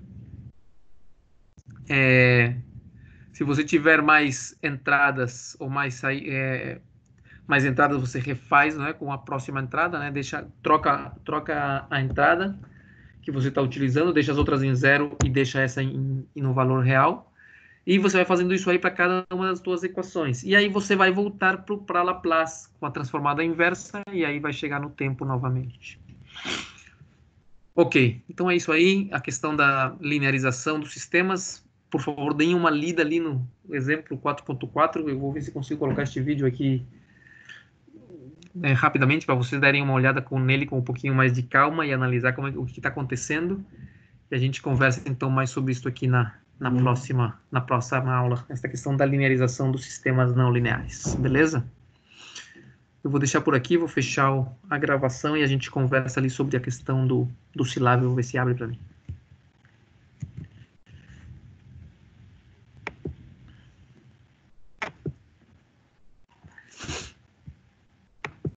É, se você tiver mais entradas ou mais saídas... É, mais entradas você refaz, né, com a próxima entrada, né, deixa, troca, troca a entrada que você está utilizando, deixa as outras em zero e deixa essa em, em no valor real, e você vai fazendo isso aí para cada uma das suas equações, e aí você vai voltar para Laplace com a transformada inversa, e aí vai chegar no tempo novamente. Ok, então é isso aí, a questão da linearização dos sistemas. Por favor, deem uma lida ali no exemplo quatro ponto quatro, eu vou ver se consigo colocar este vídeo aqui É, rapidamente, para vocês darem uma olhada com, nele com um pouquinho mais de calma e analisar como é, o que está acontecendo. E a gente conversa então mais sobre isso aqui na, na, hum. próxima, na próxima aula, essa questão da linearização dos sistemas não lineares, beleza? Eu vou deixar por aqui, vou fechar o, a gravação e a gente conversa ali sobre a questão do, do silábio, vou ver se abre para mim.